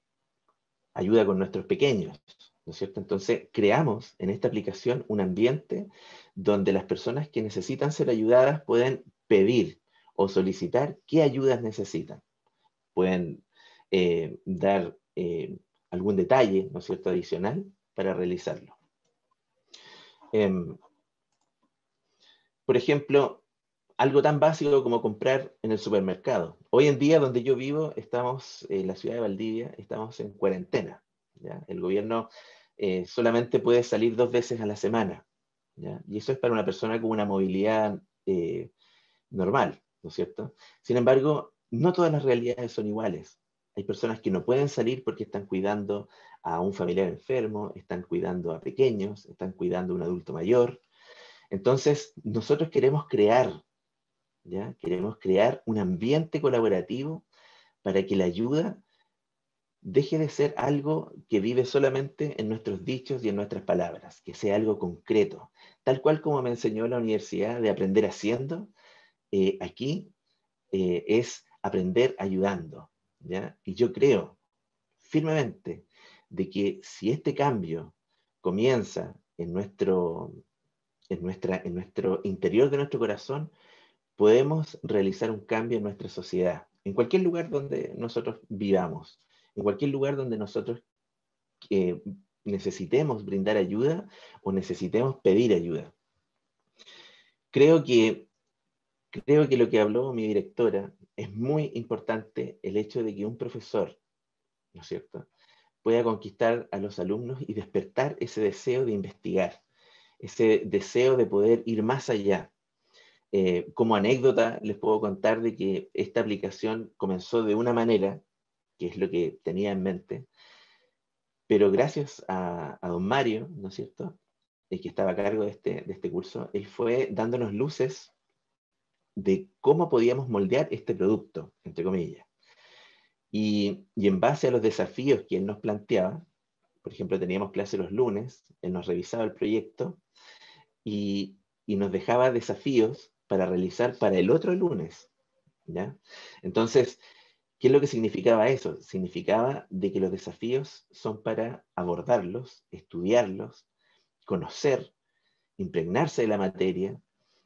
ayuda con nuestros pequeños, ¿no es cierto? Entonces, creamos en esta aplicación un ambiente donde las personas que necesitan ser ayudadas pueden pedir o solicitar qué ayudas necesitan. Pueden eh, dar eh, algún detalle, ¿no es cierto?, adicional para realizarlo. Eh, por ejemplo, algo tan básico como comprar en el supermercado. Hoy en día, donde yo vivo, estamos en la ciudad de Valdivia, estamos en cuarentena, ¿ya? El gobierno eh, solamente puede salir dos veces a la semana, ¿ya? Y eso es para una persona con una movilidad eh, normal, ¿no es cierto? Sin embargo, no todas las realidades son iguales. Hay personas que no pueden salir porque están cuidando a un familiar enfermo, están cuidando a pequeños, están cuidando a un adulto mayor. Entonces, nosotros queremos crear, ¿ya? Queremos crear un ambiente colaborativo para que la ayuda deje de ser algo que vive solamente en nuestros dichos y en nuestras palabras, que sea algo concreto. Tal cual como me enseñó la universidad de aprender haciendo, eh, aquí eh, es aprender ayudando, ¿ya? Y yo creo firmemente de que si este cambio comienza en nuestro, en nuestra, en nuestro interior de nuestro corazón, podemos realizar un cambio en nuestra sociedad, en cualquier lugar donde nosotros vivamos, en cualquier lugar donde nosotros eh, necesitemos brindar ayuda o necesitemos pedir ayuda. Creo que, creo que lo que habló mi directora es muy importante, el hecho de que un profesor, ¿no es cierto?, pueda conquistar a los alumnos y despertar ese deseo de investigar, ese deseo de poder ir más allá. Eh, como anécdota, les puedo contar de que esta aplicación comenzó de una manera, que es lo que tenía en mente, pero gracias a, a don Mario, ¿no es cierto?, el que estaba a cargo de este, de este curso, él fue dándonos luces de cómo podíamos moldear este producto, entre comillas. Y, y en base a los desafíos que él nos planteaba, por ejemplo, teníamos clase los lunes, él nos revisaba el proyecto y, y nos dejaba desafíos para realizar para el otro lunes, ¿ya? Entonces, ¿qué es lo que significaba eso? Significaba de que los desafíos son para abordarlos, estudiarlos, conocer, impregnarse de la materia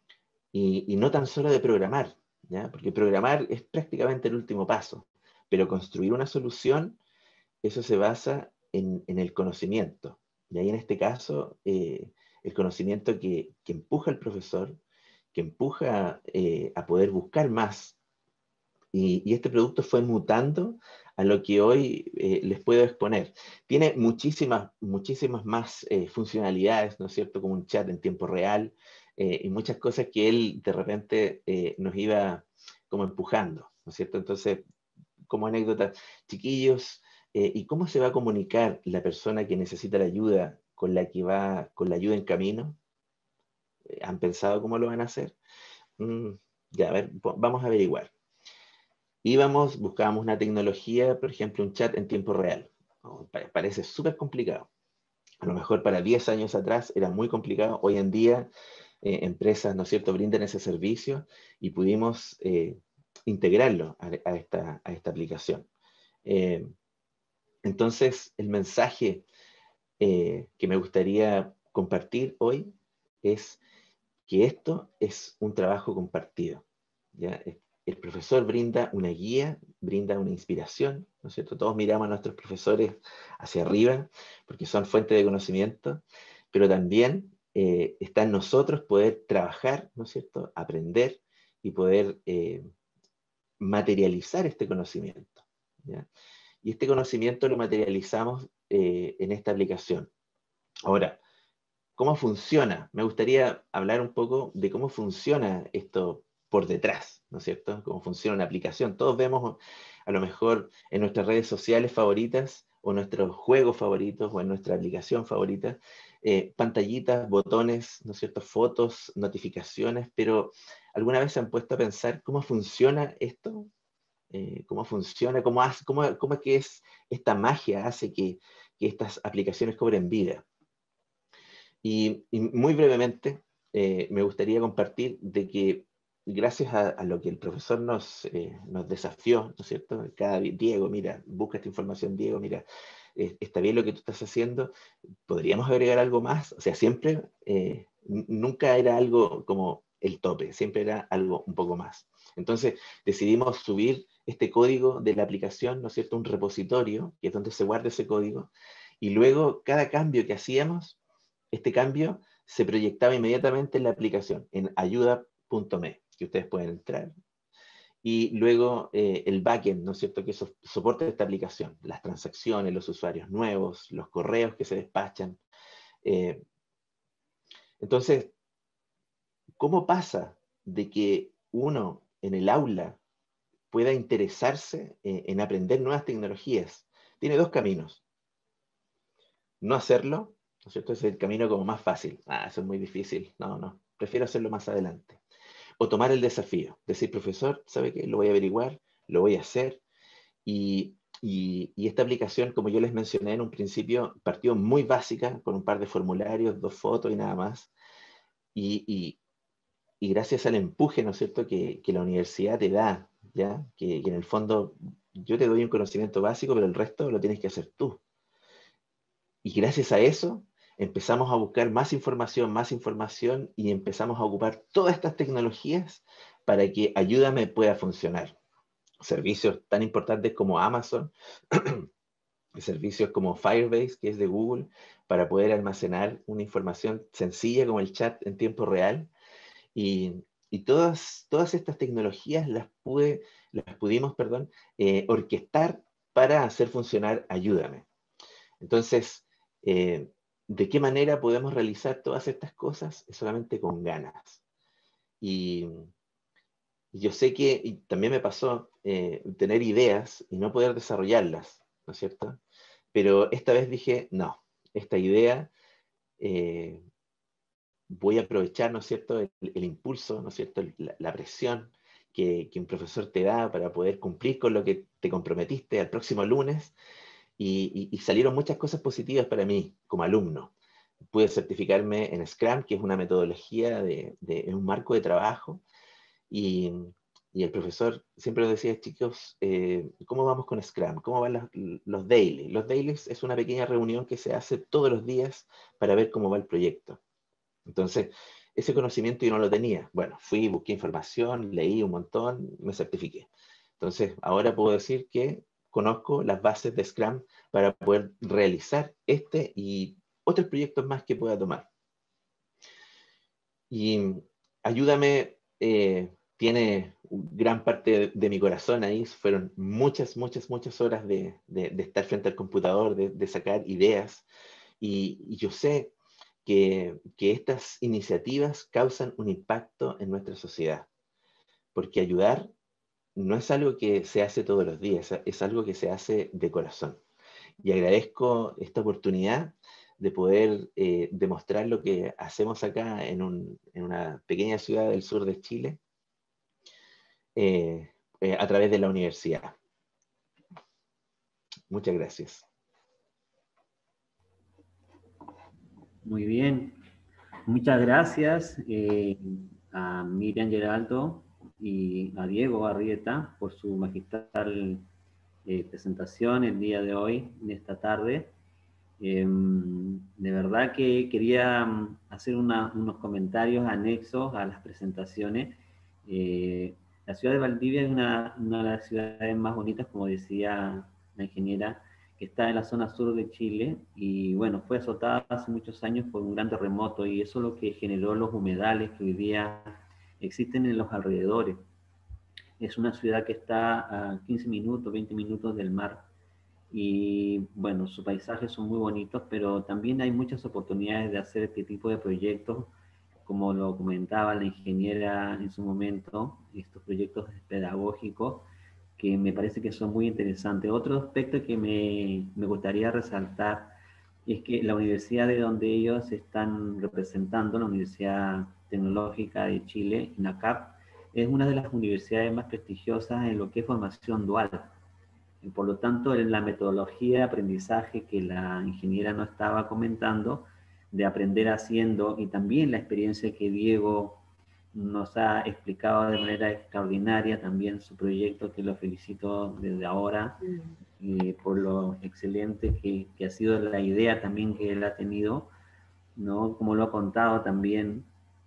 y, y no tan solo de programar, ¿ya? Porque programar es prácticamente el último paso, pero construir una solución, eso se basa en, en el conocimiento. Y ahí en este caso, eh, el conocimiento que, que empuja al profesor, que empuja eh, a poder buscar más. Y, y este producto fue mutando a lo que hoy eh, les puedo exponer. Tiene muchísimas, muchísimas más eh, funcionalidades, ¿no es cierto? Como un chat en tiempo real eh, y muchas cosas que él de repente eh, nos iba como empujando, ¿no es cierto? Entonces, como anécdota, chiquillos, eh, ¿y cómo se va a comunicar la persona que necesita la ayuda con la que va, con la ayuda en camino? ¿Han pensado cómo lo van a hacer? Mm, ya, a ver, vamos a averiguar. Íbamos, buscábamos una tecnología, por ejemplo, un chat en tiempo real. Oh, parece súper complicado. A lo mejor para diez años atrás era muy complicado. Hoy en día, eh, empresas, ¿no es cierto?, brindan ese servicio y pudimos eh, integrarlo a, a, esta, a esta aplicación. Eh, entonces, el mensaje eh, que me gustaría compartir hoy es que esto es un trabajo compartido, ¿ya? El profesor brinda una guía, brinda una inspiración, ¿no es cierto? Todos miramos a nuestros profesores hacia arriba porque son fuente de conocimiento, pero también eh, está en nosotros poder trabajar, ¿no es cierto?, aprender y poder eh, materializar este conocimiento, ¿ya? Y este conocimiento lo materializamos eh, en esta aplicación. Ahora, ¿cómo funciona? Me gustaría hablar un poco de cómo funciona esto por detrás, ¿no es cierto? Cómo funciona una aplicación. Todos vemos a lo mejor en nuestras redes sociales favoritas o nuestros juegos favoritos o en nuestra aplicación favorita, eh, pantallitas, botones, ¿no es cierto? Fotos, notificaciones, pero ¿alguna vez se han puesto a pensar cómo funciona esto? Eh, ¿Cómo funciona? ¿Cómo, hace, cómo, cómo es que es, esta magia hace que, que estas aplicaciones cobren vida? Y, y muy brevemente, eh, me gustaría compartir de que gracias a, a lo que el profesor nos, eh, nos desafió, ¿no es cierto? Cada Diego, mira, busca esta información, Diego, mira, eh, está bien lo que tú estás haciendo, podríamos agregar algo más, o sea, siempre, eh, nunca era algo como el tope, siempre era algo un poco más. Entonces decidimos subir este código de la aplicación, ¿no es cierto?, un repositorio, que es donde se guarda ese código, y luego cada cambio que hacíamos, este cambio se proyectaba inmediatamente en la aplicación, en ayuda punto me, que ustedes pueden entrar. Y luego eh, el backend, ¿no es cierto?, que so soporta esta aplicación, las transacciones, los usuarios nuevos, los correos que se despachan. Eh, entonces, ¿cómo pasa de que uno en el aula pueda interesarse eh, en aprender nuevas tecnologías? Tiene dos caminos. No hacerlo, ¿no es cierto? Ese es el camino como más fácil. Ah, eso es muy difícil. No, no, prefiero hacerlo más adelante. O tomar el desafío, decir, profesor, ¿sabe qué? Lo voy a averiguar, lo voy a hacer. Y, y, y esta aplicación, como yo les mencioné en un principio, partió muy básica, con un par de formularios, dos fotos y nada más. Y, y, y gracias al empuje, ¿no es cierto?, que, que la universidad te da, ¿ya? Que, que en el fondo yo te doy un conocimiento básico, pero el resto lo tienes que hacer tú. Y gracias a eso empezamos a buscar más información, más información, y empezamos a ocupar todas estas tecnologías para que Ayúdame pueda funcionar. Servicios tan importantes como Amazon, servicios como Firebase, que es de Google, para poder almacenar una información sencilla como el chat en tiempo real. Y, y todas, todas estas tecnologías las, pude, las pudimos perdón, eh, orquestar para hacer funcionar Ayúdame. Entonces, eh, ¿de qué manera podemos realizar todas estas cosas? Es solamente con ganas. Y, y yo sé que y también me pasó eh, tener ideas y no poder desarrollarlas, ¿no es cierto? Pero esta vez dije, no, esta idea eh, voy a aprovechar, ¿no es cierto?, el, el impulso, ¿no es cierto?, la, la presión que, que un profesor te da para poder cumplir con lo que te comprometiste al próximo lunes. Y, y, y salieron muchas cosas positivas para mí como alumno. Pude certificarme en Scrum, que es una metodología de, de en un marco de trabajo, y, y el profesor siempre nos decía, chicos, eh, ¿cómo vamos con Scrum? ¿Cómo van los, los dailies? Los dailies es una pequeña reunión que se hace todos los días para ver cómo va el proyecto. Entonces, ese conocimiento yo no lo tenía. Bueno, fui, busqué información, leí un montón, me certifiqué. Entonces, ahora puedo decir que conozco las bases de Scrum para poder realizar este y otros proyectos más que pueda tomar. Y Ayúdame eh, tiene gran parte de, de mi corazón ahí. Fueron muchas, muchas, muchas horas de, de, de estar frente al computador, de, de sacar ideas. Y, y yo sé que, que estas iniciativas causan un impacto en nuestra sociedad. Porque ayudar no es algo que se hace todos los días, es algo que se hace de corazón. Y agradezco esta oportunidad de poder eh, demostrar lo que hacemos acá en, un, en una pequeña ciudad del sur de Chile eh, eh, a través de la universidad. Muchas gracias. Muy bien. Muchas gracias eh, a Miriam Geraldo y a Diego Arrieta por su magistral eh, presentación el día de hoy, en esta tarde. Eh, de verdad que quería hacer una, unos comentarios anexos a las presentaciones. Eh, la ciudad de Valdivia es una, una de las ciudades más bonitas, como decía la ingeniera, que está en la zona sur de Chile, y bueno, fue azotada hace muchos años por un gran terremoto, y eso es lo que generó los humedales que hoy día existen en los alrededores. Es una ciudad que está a quince minutos, veinte minutos del mar, y bueno, sus paisajes son muy bonitos, pero también hay muchas oportunidades de hacer este tipo de proyectos, como lo comentaba la ingeniera en su momento, estos proyectos pedagógicos que me parece que son muy interesantes. Otro aspecto que me, me gustaría resaltar es que la universidad de donde ellos están representando, la Universidad Tecnológica de Chile, INACAP, es una de las universidades más prestigiosas en lo que es formación dual. Y por lo tanto, la metodología de aprendizaje que la ingeniera nos estaba comentando, de aprender haciendo, y también la experiencia que Diego nos ha explicado de manera extraordinaria, también su proyecto, que lo felicito desde ahora, eh, por lo excelente que, que ha sido la idea también que él ha tenido, ¿no? Como lo ha contado también,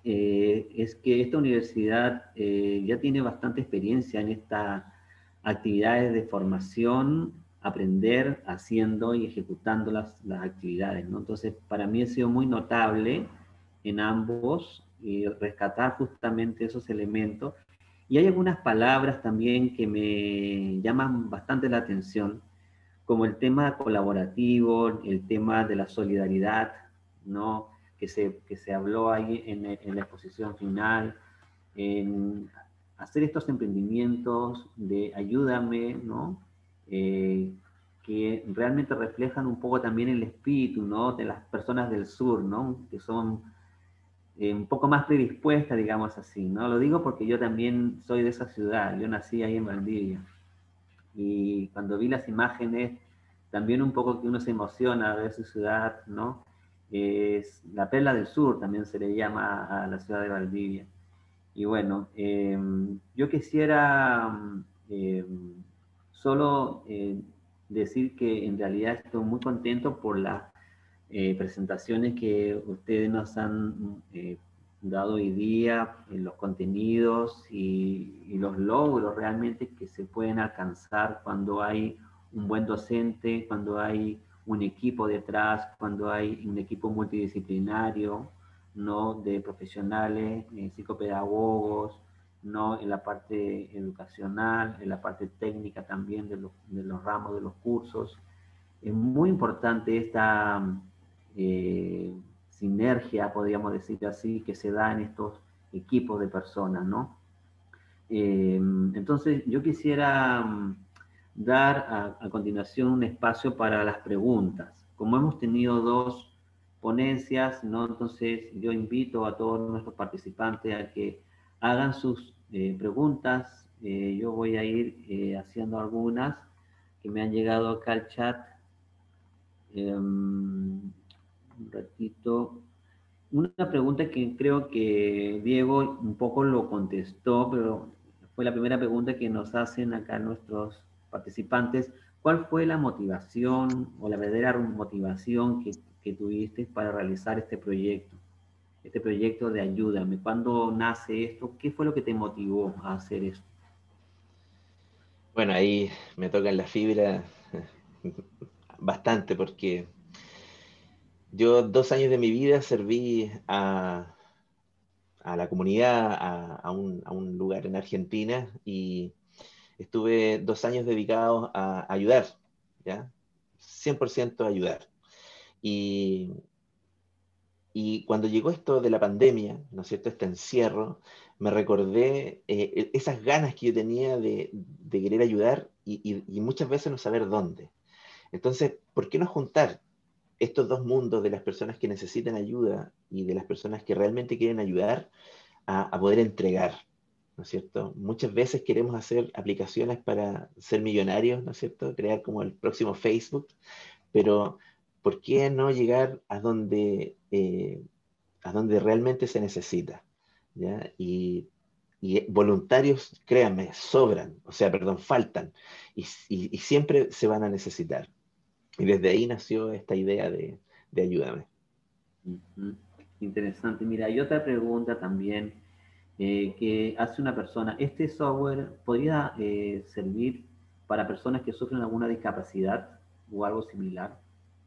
eh, es que esta universidad eh, ya tiene bastante experiencia en estas actividades de formación, aprender haciendo y ejecutando las, las actividades, ¿no? Entonces, para mí ha sido muy notable en ambos y rescatar justamente esos elementos. Y hay algunas palabras también que me llaman bastante la atención, como el tema colaborativo, el tema de la solidaridad, ¿no? Que se, que se habló ahí en, en la exposición final, en hacer estos emprendimientos de ayúdame, ¿no? Eh, que realmente reflejan un poco también el espíritu, ¿no? De las personas del sur, ¿no? Que son eh, un poco más predispuestas, digamos así, ¿no? Lo digo porque yo también soy de esa ciudad, yo nací ahí en Valdivia. Y cuando vi las imágenes, también un poco que uno se emociona de su ciudad, ¿no? Es la Perla del Sur, también se le llama a la ciudad de Valdivia. Y bueno, eh, yo quisiera eh, solo eh, decir que en realidad estoy muy contento por las eh, presentaciones que ustedes nos han eh, dado hoy día, en los contenidos y, y los logros realmente que se pueden alcanzar cuando hay un buen docente, cuando hay un equipo detrás, cuando hay un equipo multidisciplinario, ¿no? De profesionales, eh, psicopedagogos, ¿no? En la parte educacional, en la parte técnica también de los, de los ramos de los cursos. Es muy importante esta eh, sinergia, podríamos decir así, que se da en estos equipos de personas, ¿no? Eh, entonces, yo quisiera dar a, a continuación un espacio para las preguntas. Como hemos tenido dos ponencias, ¿no? Entonces, yo invito a todos nuestros participantes a que hagan sus eh, preguntas. Eh, yo voy a ir eh, haciendo algunas que me han llegado acá al chat. Um, un ratito. Una pregunta que creo que Diego un poco lo contestó, pero fue la primera pregunta que nos hacen acá nuestros participantes. ¿Cuál fue la motivación o la verdadera motivación que, que tuviste para realizar este proyecto? Este proyecto de Ayúdame. ¿Cuándo nace esto? ¿Qué fue lo que te motivó a hacer esto? Bueno, ahí me tocan la fibra bastante porque yo dos años de mi vida serví a, a la comunidad, a, a, un, a un lugar en Argentina y estuve dos años dedicados a ayudar, ¿ya? cien por ciento a ayudar. Y, y cuando llegó esto de la pandemia, ¿no es cierto?, este encierro, me recordé eh, esas ganas que yo tenía de, de querer ayudar y, y, y muchas veces no saber dónde. Entonces, ¿por qué no juntar estos dos mundos de las personas que necesitan ayuda y de las personas que realmente quieren ayudar a, a poder entregar? ¿No es cierto? Muchas veces queremos hacer aplicaciones para ser millonarios, ¿no es cierto? Crear como el próximo Facebook, pero ¿por qué no llegar a donde, eh, a donde realmente se necesita? ¿Ya? Y, y voluntarios, créanme, sobran, o sea, perdón, faltan, y, y, y siempre se van a necesitar. Y desde ahí nació esta idea de, de Ayúdame. Uh-huh. Interesante. Mira, hay otra pregunta también eh, que hace una persona. ¿Este software podría eh, servir para personas que sufren alguna discapacidad o algo similar?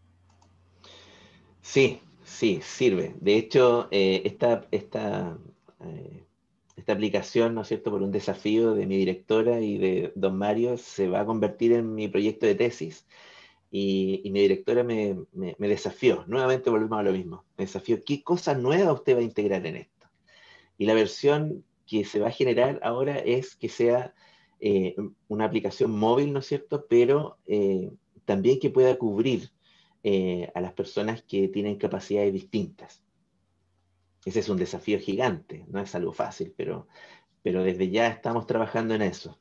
Sí, sí, sirve. De hecho, eh, esta, esta, eh, esta aplicación, ¿no es cierto?, por un desafío de mi directora y de don Mario, se va a convertir en mi proyecto de tesis. Y, y mi directora me, me, me desafió, nuevamente volvemos a lo mismo, me desafió, ¿qué cosa nueva usted va a integrar en esto? Y la versión que se va a generar ahora es que sea eh, una aplicación móvil, ¿no es cierto? Pero eh, también que pueda cubrir eh, a las personas que tienen capacidades distintas. Ese es un desafío gigante, no es algo fácil, pero, pero desde ya estamos trabajando en eso.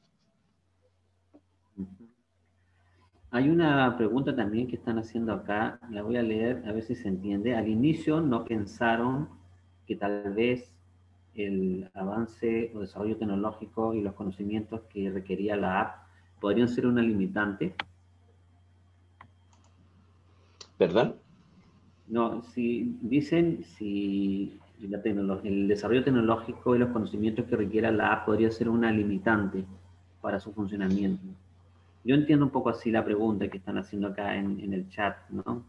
Hay una pregunta también que están haciendo acá, la voy a leer a ver si se entiende. Al inicio no pensaron que tal vez el avance o desarrollo tecnológico y los conocimientos que requería la app podrían ser una limitante. ¿Perdón? No, si dicen si la el desarrollo tecnológico y los conocimientos que requiera la app podría ser una limitante para su funcionamiento. Yo entiendo un poco así la pregunta que están haciendo acá en, en el chat, ¿no?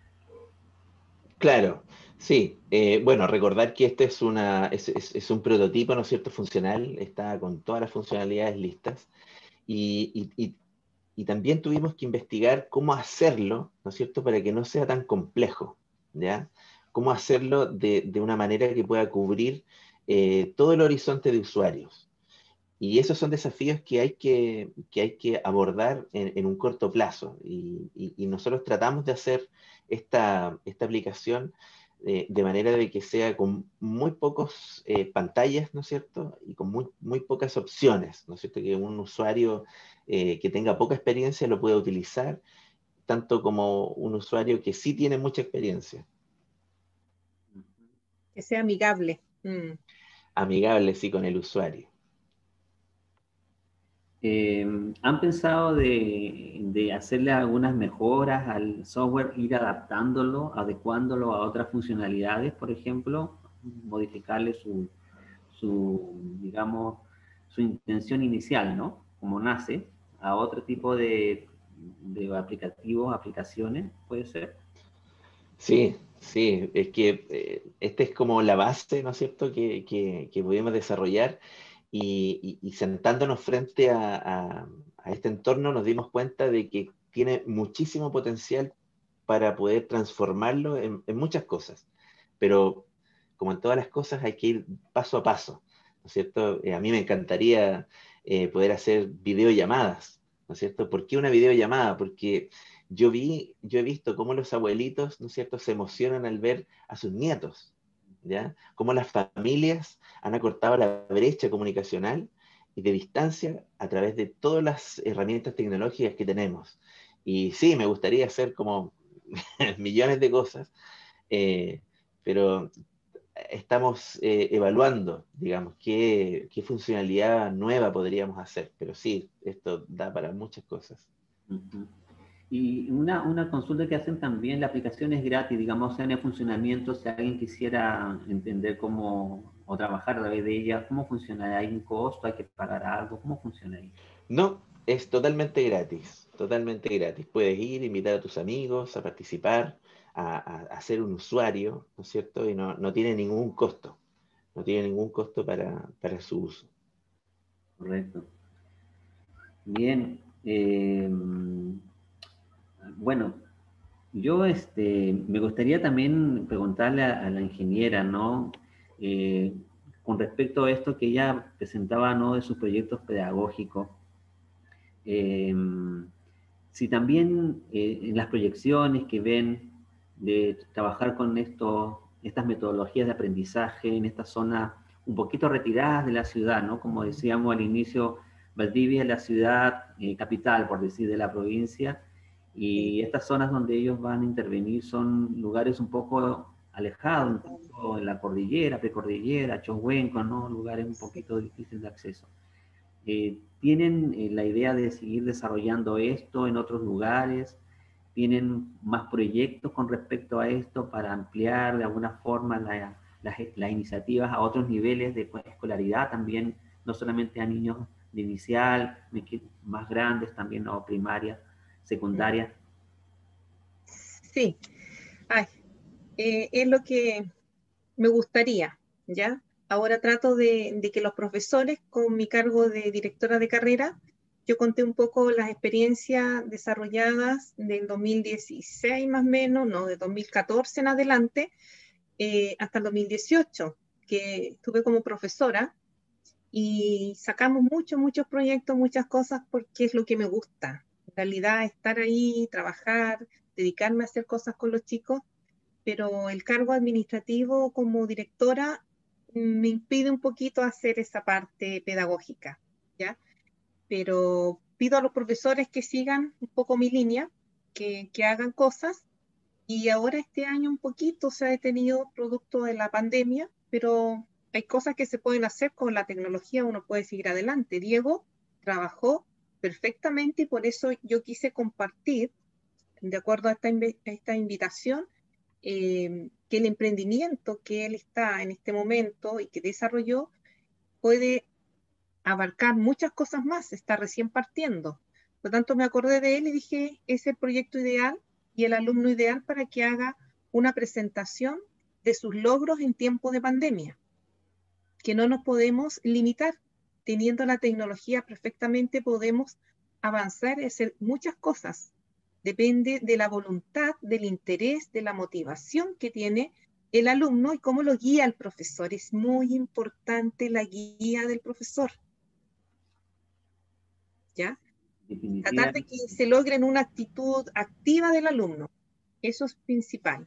Claro, sí. Eh, bueno, recordar que este es, una, es, es, es un prototipo, ¿no es cierto?, funcional, está con todas las funcionalidades listas. Y, y, y, y también tuvimos que investigar cómo hacerlo, ¿no es cierto?, para que no sea tan complejo, ¿ya? Cómo hacerlo de, de una manera que pueda cubrir eh, todo el horizonte de usuarios. Y esos son desafíos que hay que, que, hay que abordar en, en un corto plazo. Y, y, y, nosotros tratamos de hacer esta, esta aplicación eh, de manera de que sea con muy pocas eh, pantallas, ¿no es cierto? Y con muy, muy pocas opciones, ¿no es cierto? Que un usuario eh, que tenga poca experiencia lo pueda utilizar, tanto como un usuario que sí tiene mucha experiencia. Que sea amigable. Mm. Amigable, sí, con el usuario. Eh, ¿Han pensado de, de hacerle algunas mejoras al software, ir adaptándolo, adecuándolo a otras funcionalidades, por ejemplo, modificarle su, su, digamos, su intención inicial, ¿no? Como nace, a otro tipo de, de aplicativos, aplicaciones, puede ser? Sí, sí, es que eh, esta es como la base, ¿no es cierto?, que, que, que pudimos desarrollar y, y- y sentándonos frente a, a- a este entorno nos dimos cuenta de que tiene muchísimo potencial para poder transformarlo en, en muchas cosas, pero como en todas las cosas hay que ir paso a paso, ¿no es cierto? Eh, a mí me encantaría eh, poder hacer videollamadas, ¿no es cierto? ¿Por qué una videollamada? Porque yo vi, yo he visto cómo los abuelitos, ¿no es cierto?, se emocionan al ver a sus nietos, ¿ya? Cómo las familias han acortado la brecha comunicacional y de distancia a través de todas las herramientas tecnológicas que tenemos. Y sí, me gustaría hacer como millones de cosas, eh, pero estamos eh, evaluando, digamos, qué, qué funcionalidad nueva podríamos hacer. Pero sí, esto da para muchas cosas. Uh-huh. Y una, una consulta que hacen también, la aplicación es gratis, digamos, en el funcionamiento, si alguien quisiera entender cómo, o trabajar a través de ella, ¿cómo funciona? ¿Hay un costo? ¿Hay que pagar algo? ¿Cómo funciona ahí? No, es totalmente gratis, totalmente gratis. Puedes ir, invitar a tus amigos a participar, a, a, a ser un usuario, ¿no es cierto? Y no, no tiene ningún costo, no tiene ningún costo para, para su uso. Correcto. Bien. Eh, bueno, yo este, me gustaría también preguntarle a, a la ingeniera, ¿no? Eh, con respecto a esto que ella presentaba, ¿no? De sus proyectos pedagógicos. Eh, si también eh, en las proyecciones que ven de trabajar con esto, estas metodologías de aprendizaje en estas zonas un poquito retiradas de la ciudad, ¿no? Como decíamos al inicio, Valdivia es la ciudad eh, capital, por decir, de la provincia, Sí. y estas zonas donde ellos van a intervenir son lugares un poco alejados, incluso en la cordillera, precordillera, Chohuenco, ¿no? Lugares un poquito difíciles de acceso. Eh, ¿Tienen eh, la idea de seguir desarrollando esto en otros lugares? ¿Tienen más proyectos con respecto a esto para ampliar de alguna forma la, las, las iniciativas a otros niveles de escolaridad también, no solamente a niños de inicial, más grandes también, o primaria, secundaria? Sí. Ay, eh, es lo que me gustaría, ¿ya? Ahora trato de, de que los profesores, con mi cargo de directora de carrera, yo conté un poco las experiencias desarrolladas del dos mil dieciséis más o menos, no, de dos mil catorce en adelante, eh, hasta el dos mil dieciocho, que estuve como profesora y sacamos muchos, muchos proyectos, muchas cosas, porque es lo que me gusta. En realidad, estar ahí, trabajar, dedicarme a hacer cosas con los chicos, pero el cargo administrativo como directora me impide un poquito hacer esa parte pedagógica, ¿ya? Pero pido a los profesores que sigan un poco mi línea, que, que hagan cosas, y ahora este año un poquito se ha detenido producto de la pandemia, pero hay cosas que se pueden hacer con la tecnología, uno puede seguir adelante. Diego trabajó perfectamente y por eso yo quise compartir, de acuerdo a esta, a esta invitación, eh, que el emprendimiento que él está en este momento y que desarrolló puede abarcar muchas cosas más, está recién partiendo. Por lo tanto, me acordé de él y dije, es el proyecto ideal y el alumno ideal para que haga una presentación de sus logros en tiempos de pandemia, que no nos podemos limitar. Teniendo la tecnología perfectamente podemos avanzar y hacer muchas cosas. Depende de la voluntad, del interés, de la motivación que tiene el alumno y cómo lo guía el profesor. Es muy importante la guía del profesor. ¿Ya? Tratar de que se logre una actitud activa del alumno. Eso es principal.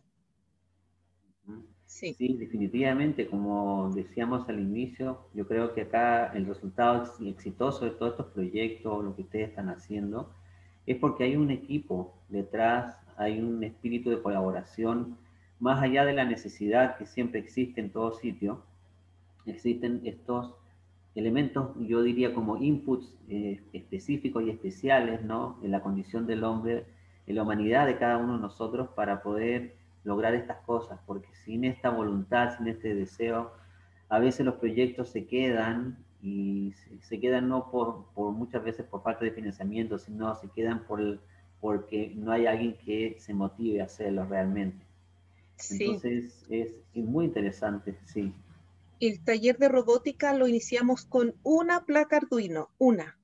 Sí. Sí, definitivamente, como decíamos al inicio, yo creo que acá el resultado exitoso de todos estos proyectos, lo que ustedes están haciendo, es porque hay un equipo detrás, hay un espíritu de colaboración, más allá de la necesidad que siempre existe en todo sitio, existen estos elementos, yo diría como inputs eh, específicos y especiales, ¿no? En la condición del hombre, en la humanidad de cada uno de nosotros para poder lograr estas cosas, porque sin esta voluntad, sin este deseo, a veces los proyectos se quedan y se, se quedan no por, por muchas veces por falta de financiamiento, sino se quedan por el, porque no hay alguien que se motive a hacerlo realmente. Sí. Entonces es, es muy interesante, sí. El taller de robótica lo iniciamos con una placa Arduino, una.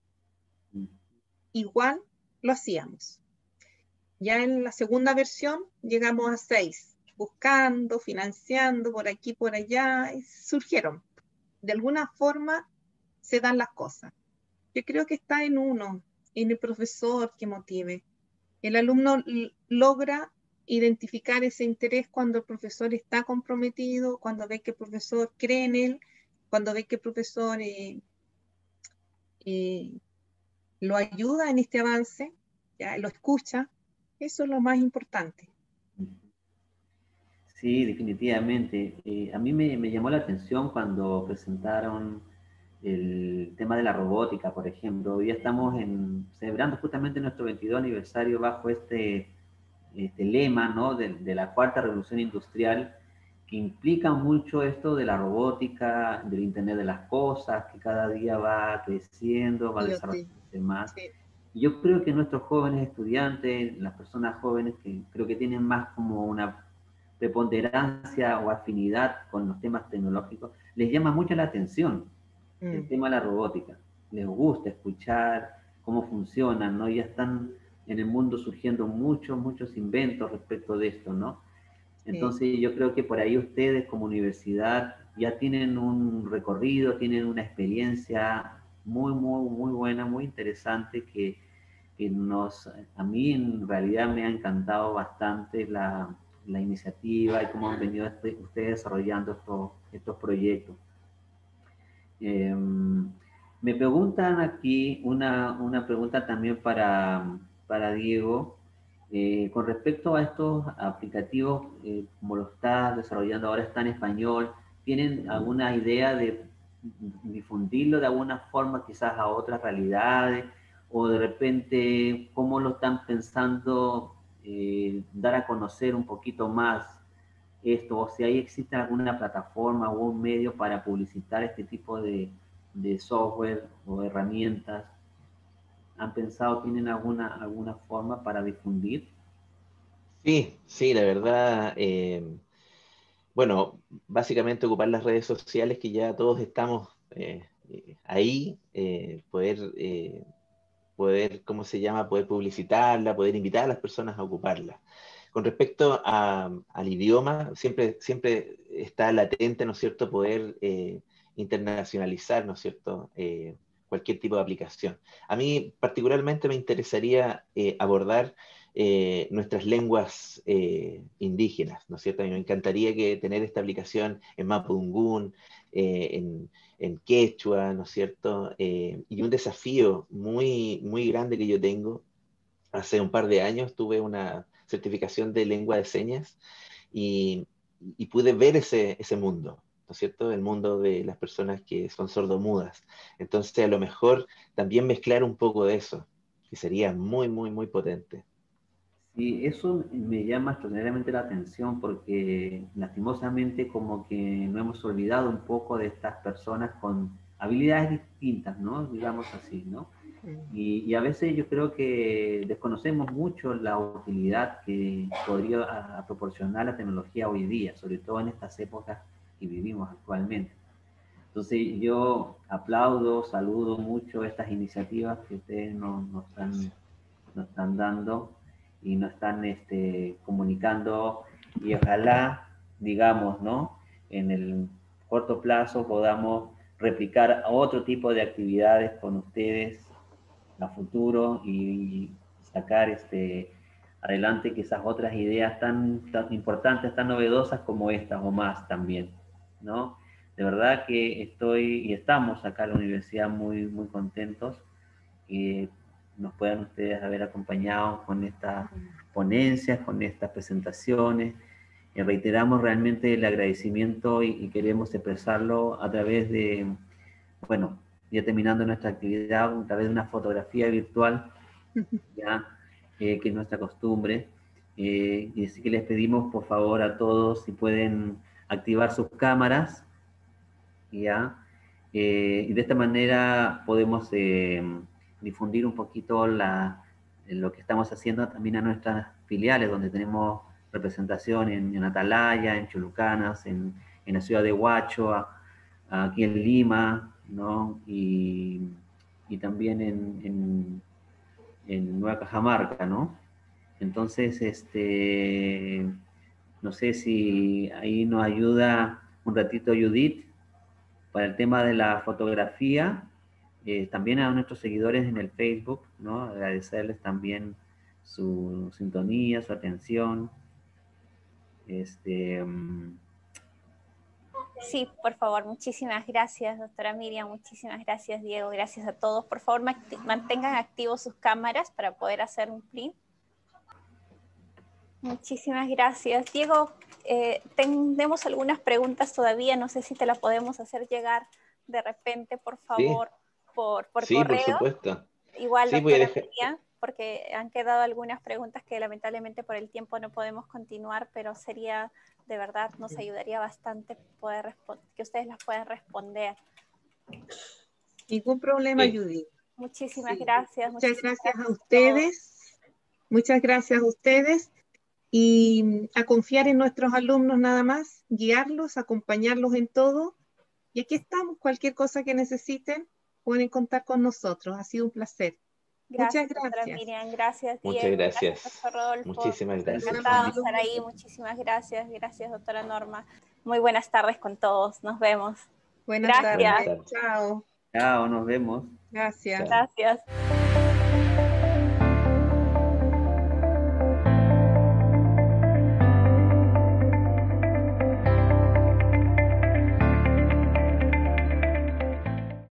Igual lo hacíamos. Ya en la segunda versión llegamos a seis, buscando, financiando, por aquí, por allá, y surgieron. De alguna forma se dan las cosas. Yo creo que está en uno, en el profesor que motive. El alumno logra identificar ese interés cuando el profesor está comprometido, cuando ve que el profesor cree en él, cuando ve que el profesor eh, eh, lo ayuda en este avance, ya lo escucha. Eso es lo más importante. Sí, definitivamente. Eh, a mí me, me llamó la atención cuando presentaron el tema de la robótica, por ejemplo. Hoy estamos en, celebrando justamente nuestro veintidós aniversario bajo este, este lema, ¿no? de, de la cuarta revolución industrial, que implica mucho esto de la robótica, del Internet de las cosas, que cada día va creciendo, va desarrollándose más. Sí. Yo creo que nuestros jóvenes estudiantes, las personas jóvenes que creo que tienen más como una preponderancia o afinidad con los temas tecnológicos, les llama mucho la atención mm. el tema de la robótica. Les gusta escuchar cómo funcionan, ¿no? Ya están en el mundo surgiendo muchos, muchos inventos respecto de esto, ¿no? Entonces sí. Yo creo que por ahí ustedes como universidad ya tienen un recorrido, tienen una experiencia muy, muy, muy buena, muy interesante que, que nos, a mí en realidad me ha encantado bastante la, la iniciativa y cómo han venido este, ustedes desarrollando estos, estos proyectos. Eh, me preguntan aquí una, una pregunta también para, para Diego. Eh, con respecto a estos aplicativos, eh, como lo estás desarrollando ahora, está en español, ¿tienen alguna idea de difundirlo de alguna forma quizás a otras realidades? O de repente, ¿cómo lo están pensando eh, dar a conocer un poquito más esto? O si ahí existe alguna plataforma o un medio para publicitar este tipo de, de software o herramientas. ¿Han pensado, tienen alguna, alguna forma para difundir? Sí, sí, la verdad, eh, bueno, básicamente ocupar las redes sociales que ya todos estamos eh, ahí, eh, poder, eh, poder, ¿cómo se llama? Poder publicitarla, poder invitar a las personas a ocuparla. Con respecto a, al idioma, siempre, siempre está latente, ¿no es cierto?, poder eh, internacionalizar, ¿no es cierto?, eh, cualquier tipo de aplicación. A mí particularmente me interesaría eh, abordar eh, nuestras lenguas eh, indígenas, ¿no es cierto? A mí me encantaría que tener esta aplicación en Mapudungún, eh, en, en quechua, ¿no es cierto? Eh, y un desafío muy, muy grande que yo tengo, hace un par de años tuve una certificación de lengua de señas y, y pude ver ese, ese mundo, ¿no es cierto? El mundo de las personas que son sordomudas. Entonces, a lo mejor también mezclar un poco de eso, que sería muy, muy, muy potente. Y eso me llama extraordinariamente la atención porque lastimosamente como que no hemos olvidado un poco de estas personas con habilidades distintas, ¿no? Digamos así, ¿no? Y, y a veces yo creo que desconocemos mucho la utilidad que podría a, a proporcionar la tecnología hoy día, sobre todo en estas épocas que vivimos actualmente. Entonces yo aplaudo, saludo mucho estas iniciativas que ustedes nos, nos, están, nos están dando y nos están este, comunicando, y ojalá, digamos, ¿no? En el corto plazo podamos replicar otro tipo de actividades con ustedes a futuro y sacar este, adelante quizás otras ideas tan, tan importantes, tan novedosas como estas o más también, ¿no? De verdad que estoy y estamos acá en la universidad muy, muy contentos que nos puedan ustedes haber acompañado con estas ponencias, con estas presentaciones. Y reiteramos realmente el agradecimiento y, y queremos expresarlo a través de, bueno, ya terminando nuestra actividad, a través de una fotografía virtual, ya, eh, que es nuestra costumbre. Eh, y así que les pedimos por favor a todos si pueden activar sus cámaras, ya, eh, y de esta manera podemos eh, difundir un poquito la, lo que estamos haciendo también a nuestras filiales, donde tenemos representación en, en Atalaya, en Chulucanas, en, en la ciudad de Huacho, a, a aquí en Lima, ¿no? Y, y también en, en, en Nueva Cajamarca, ¿no? Entonces, este, no sé si ahí nos ayuda un ratito Judith para el tema de la fotografía. Eh, también a nuestros seguidores en el Facebook, ¿no? Agradecerles también su sintonía, su atención. Este, um... Sí, por favor, muchísimas gracias, doctora Miriam, muchísimas gracias, Diego, gracias a todos. Por favor, mantengan activos sus cámaras para poder hacer un print. Muchísimas gracias. Diego, eh, tenemos algunas preguntas todavía, no sé si te las podemos hacer llegar de repente, por favor, sí. por, por sí, correo. Sí, por supuesto. Igual, sí, doctora dejar... Miriam, porque han quedado algunas preguntas que lamentablemente por el tiempo no podemos continuar, pero sería, de verdad, nos ayudaría bastante poder que ustedes las puedan responder. Ningún problema, sí. Judith. Muchísimas sí. gracias. Muchas muchísimas gracias, gracias a ustedes. Muchas gracias a ustedes. Y a confiar en nuestros alumnos nada más, guiarlos, acompañarlos en todo. Y aquí estamos, cualquier cosa que necesiten, pueden contar con nosotros. Ha sido un placer. Gracias, Muchas gracias. Miriam, gracias, Diego. Muchas gracias. Gracias, Rodolfo. Muchísimas gracias. Encantado de estar ahí. Muchísimas gracias. Gracias, doctora Norma. Muy buenas tardes con todos. Nos vemos. Buenas gracias. tardes. Chao. Chao, nos vemos. Gracias. Gracias.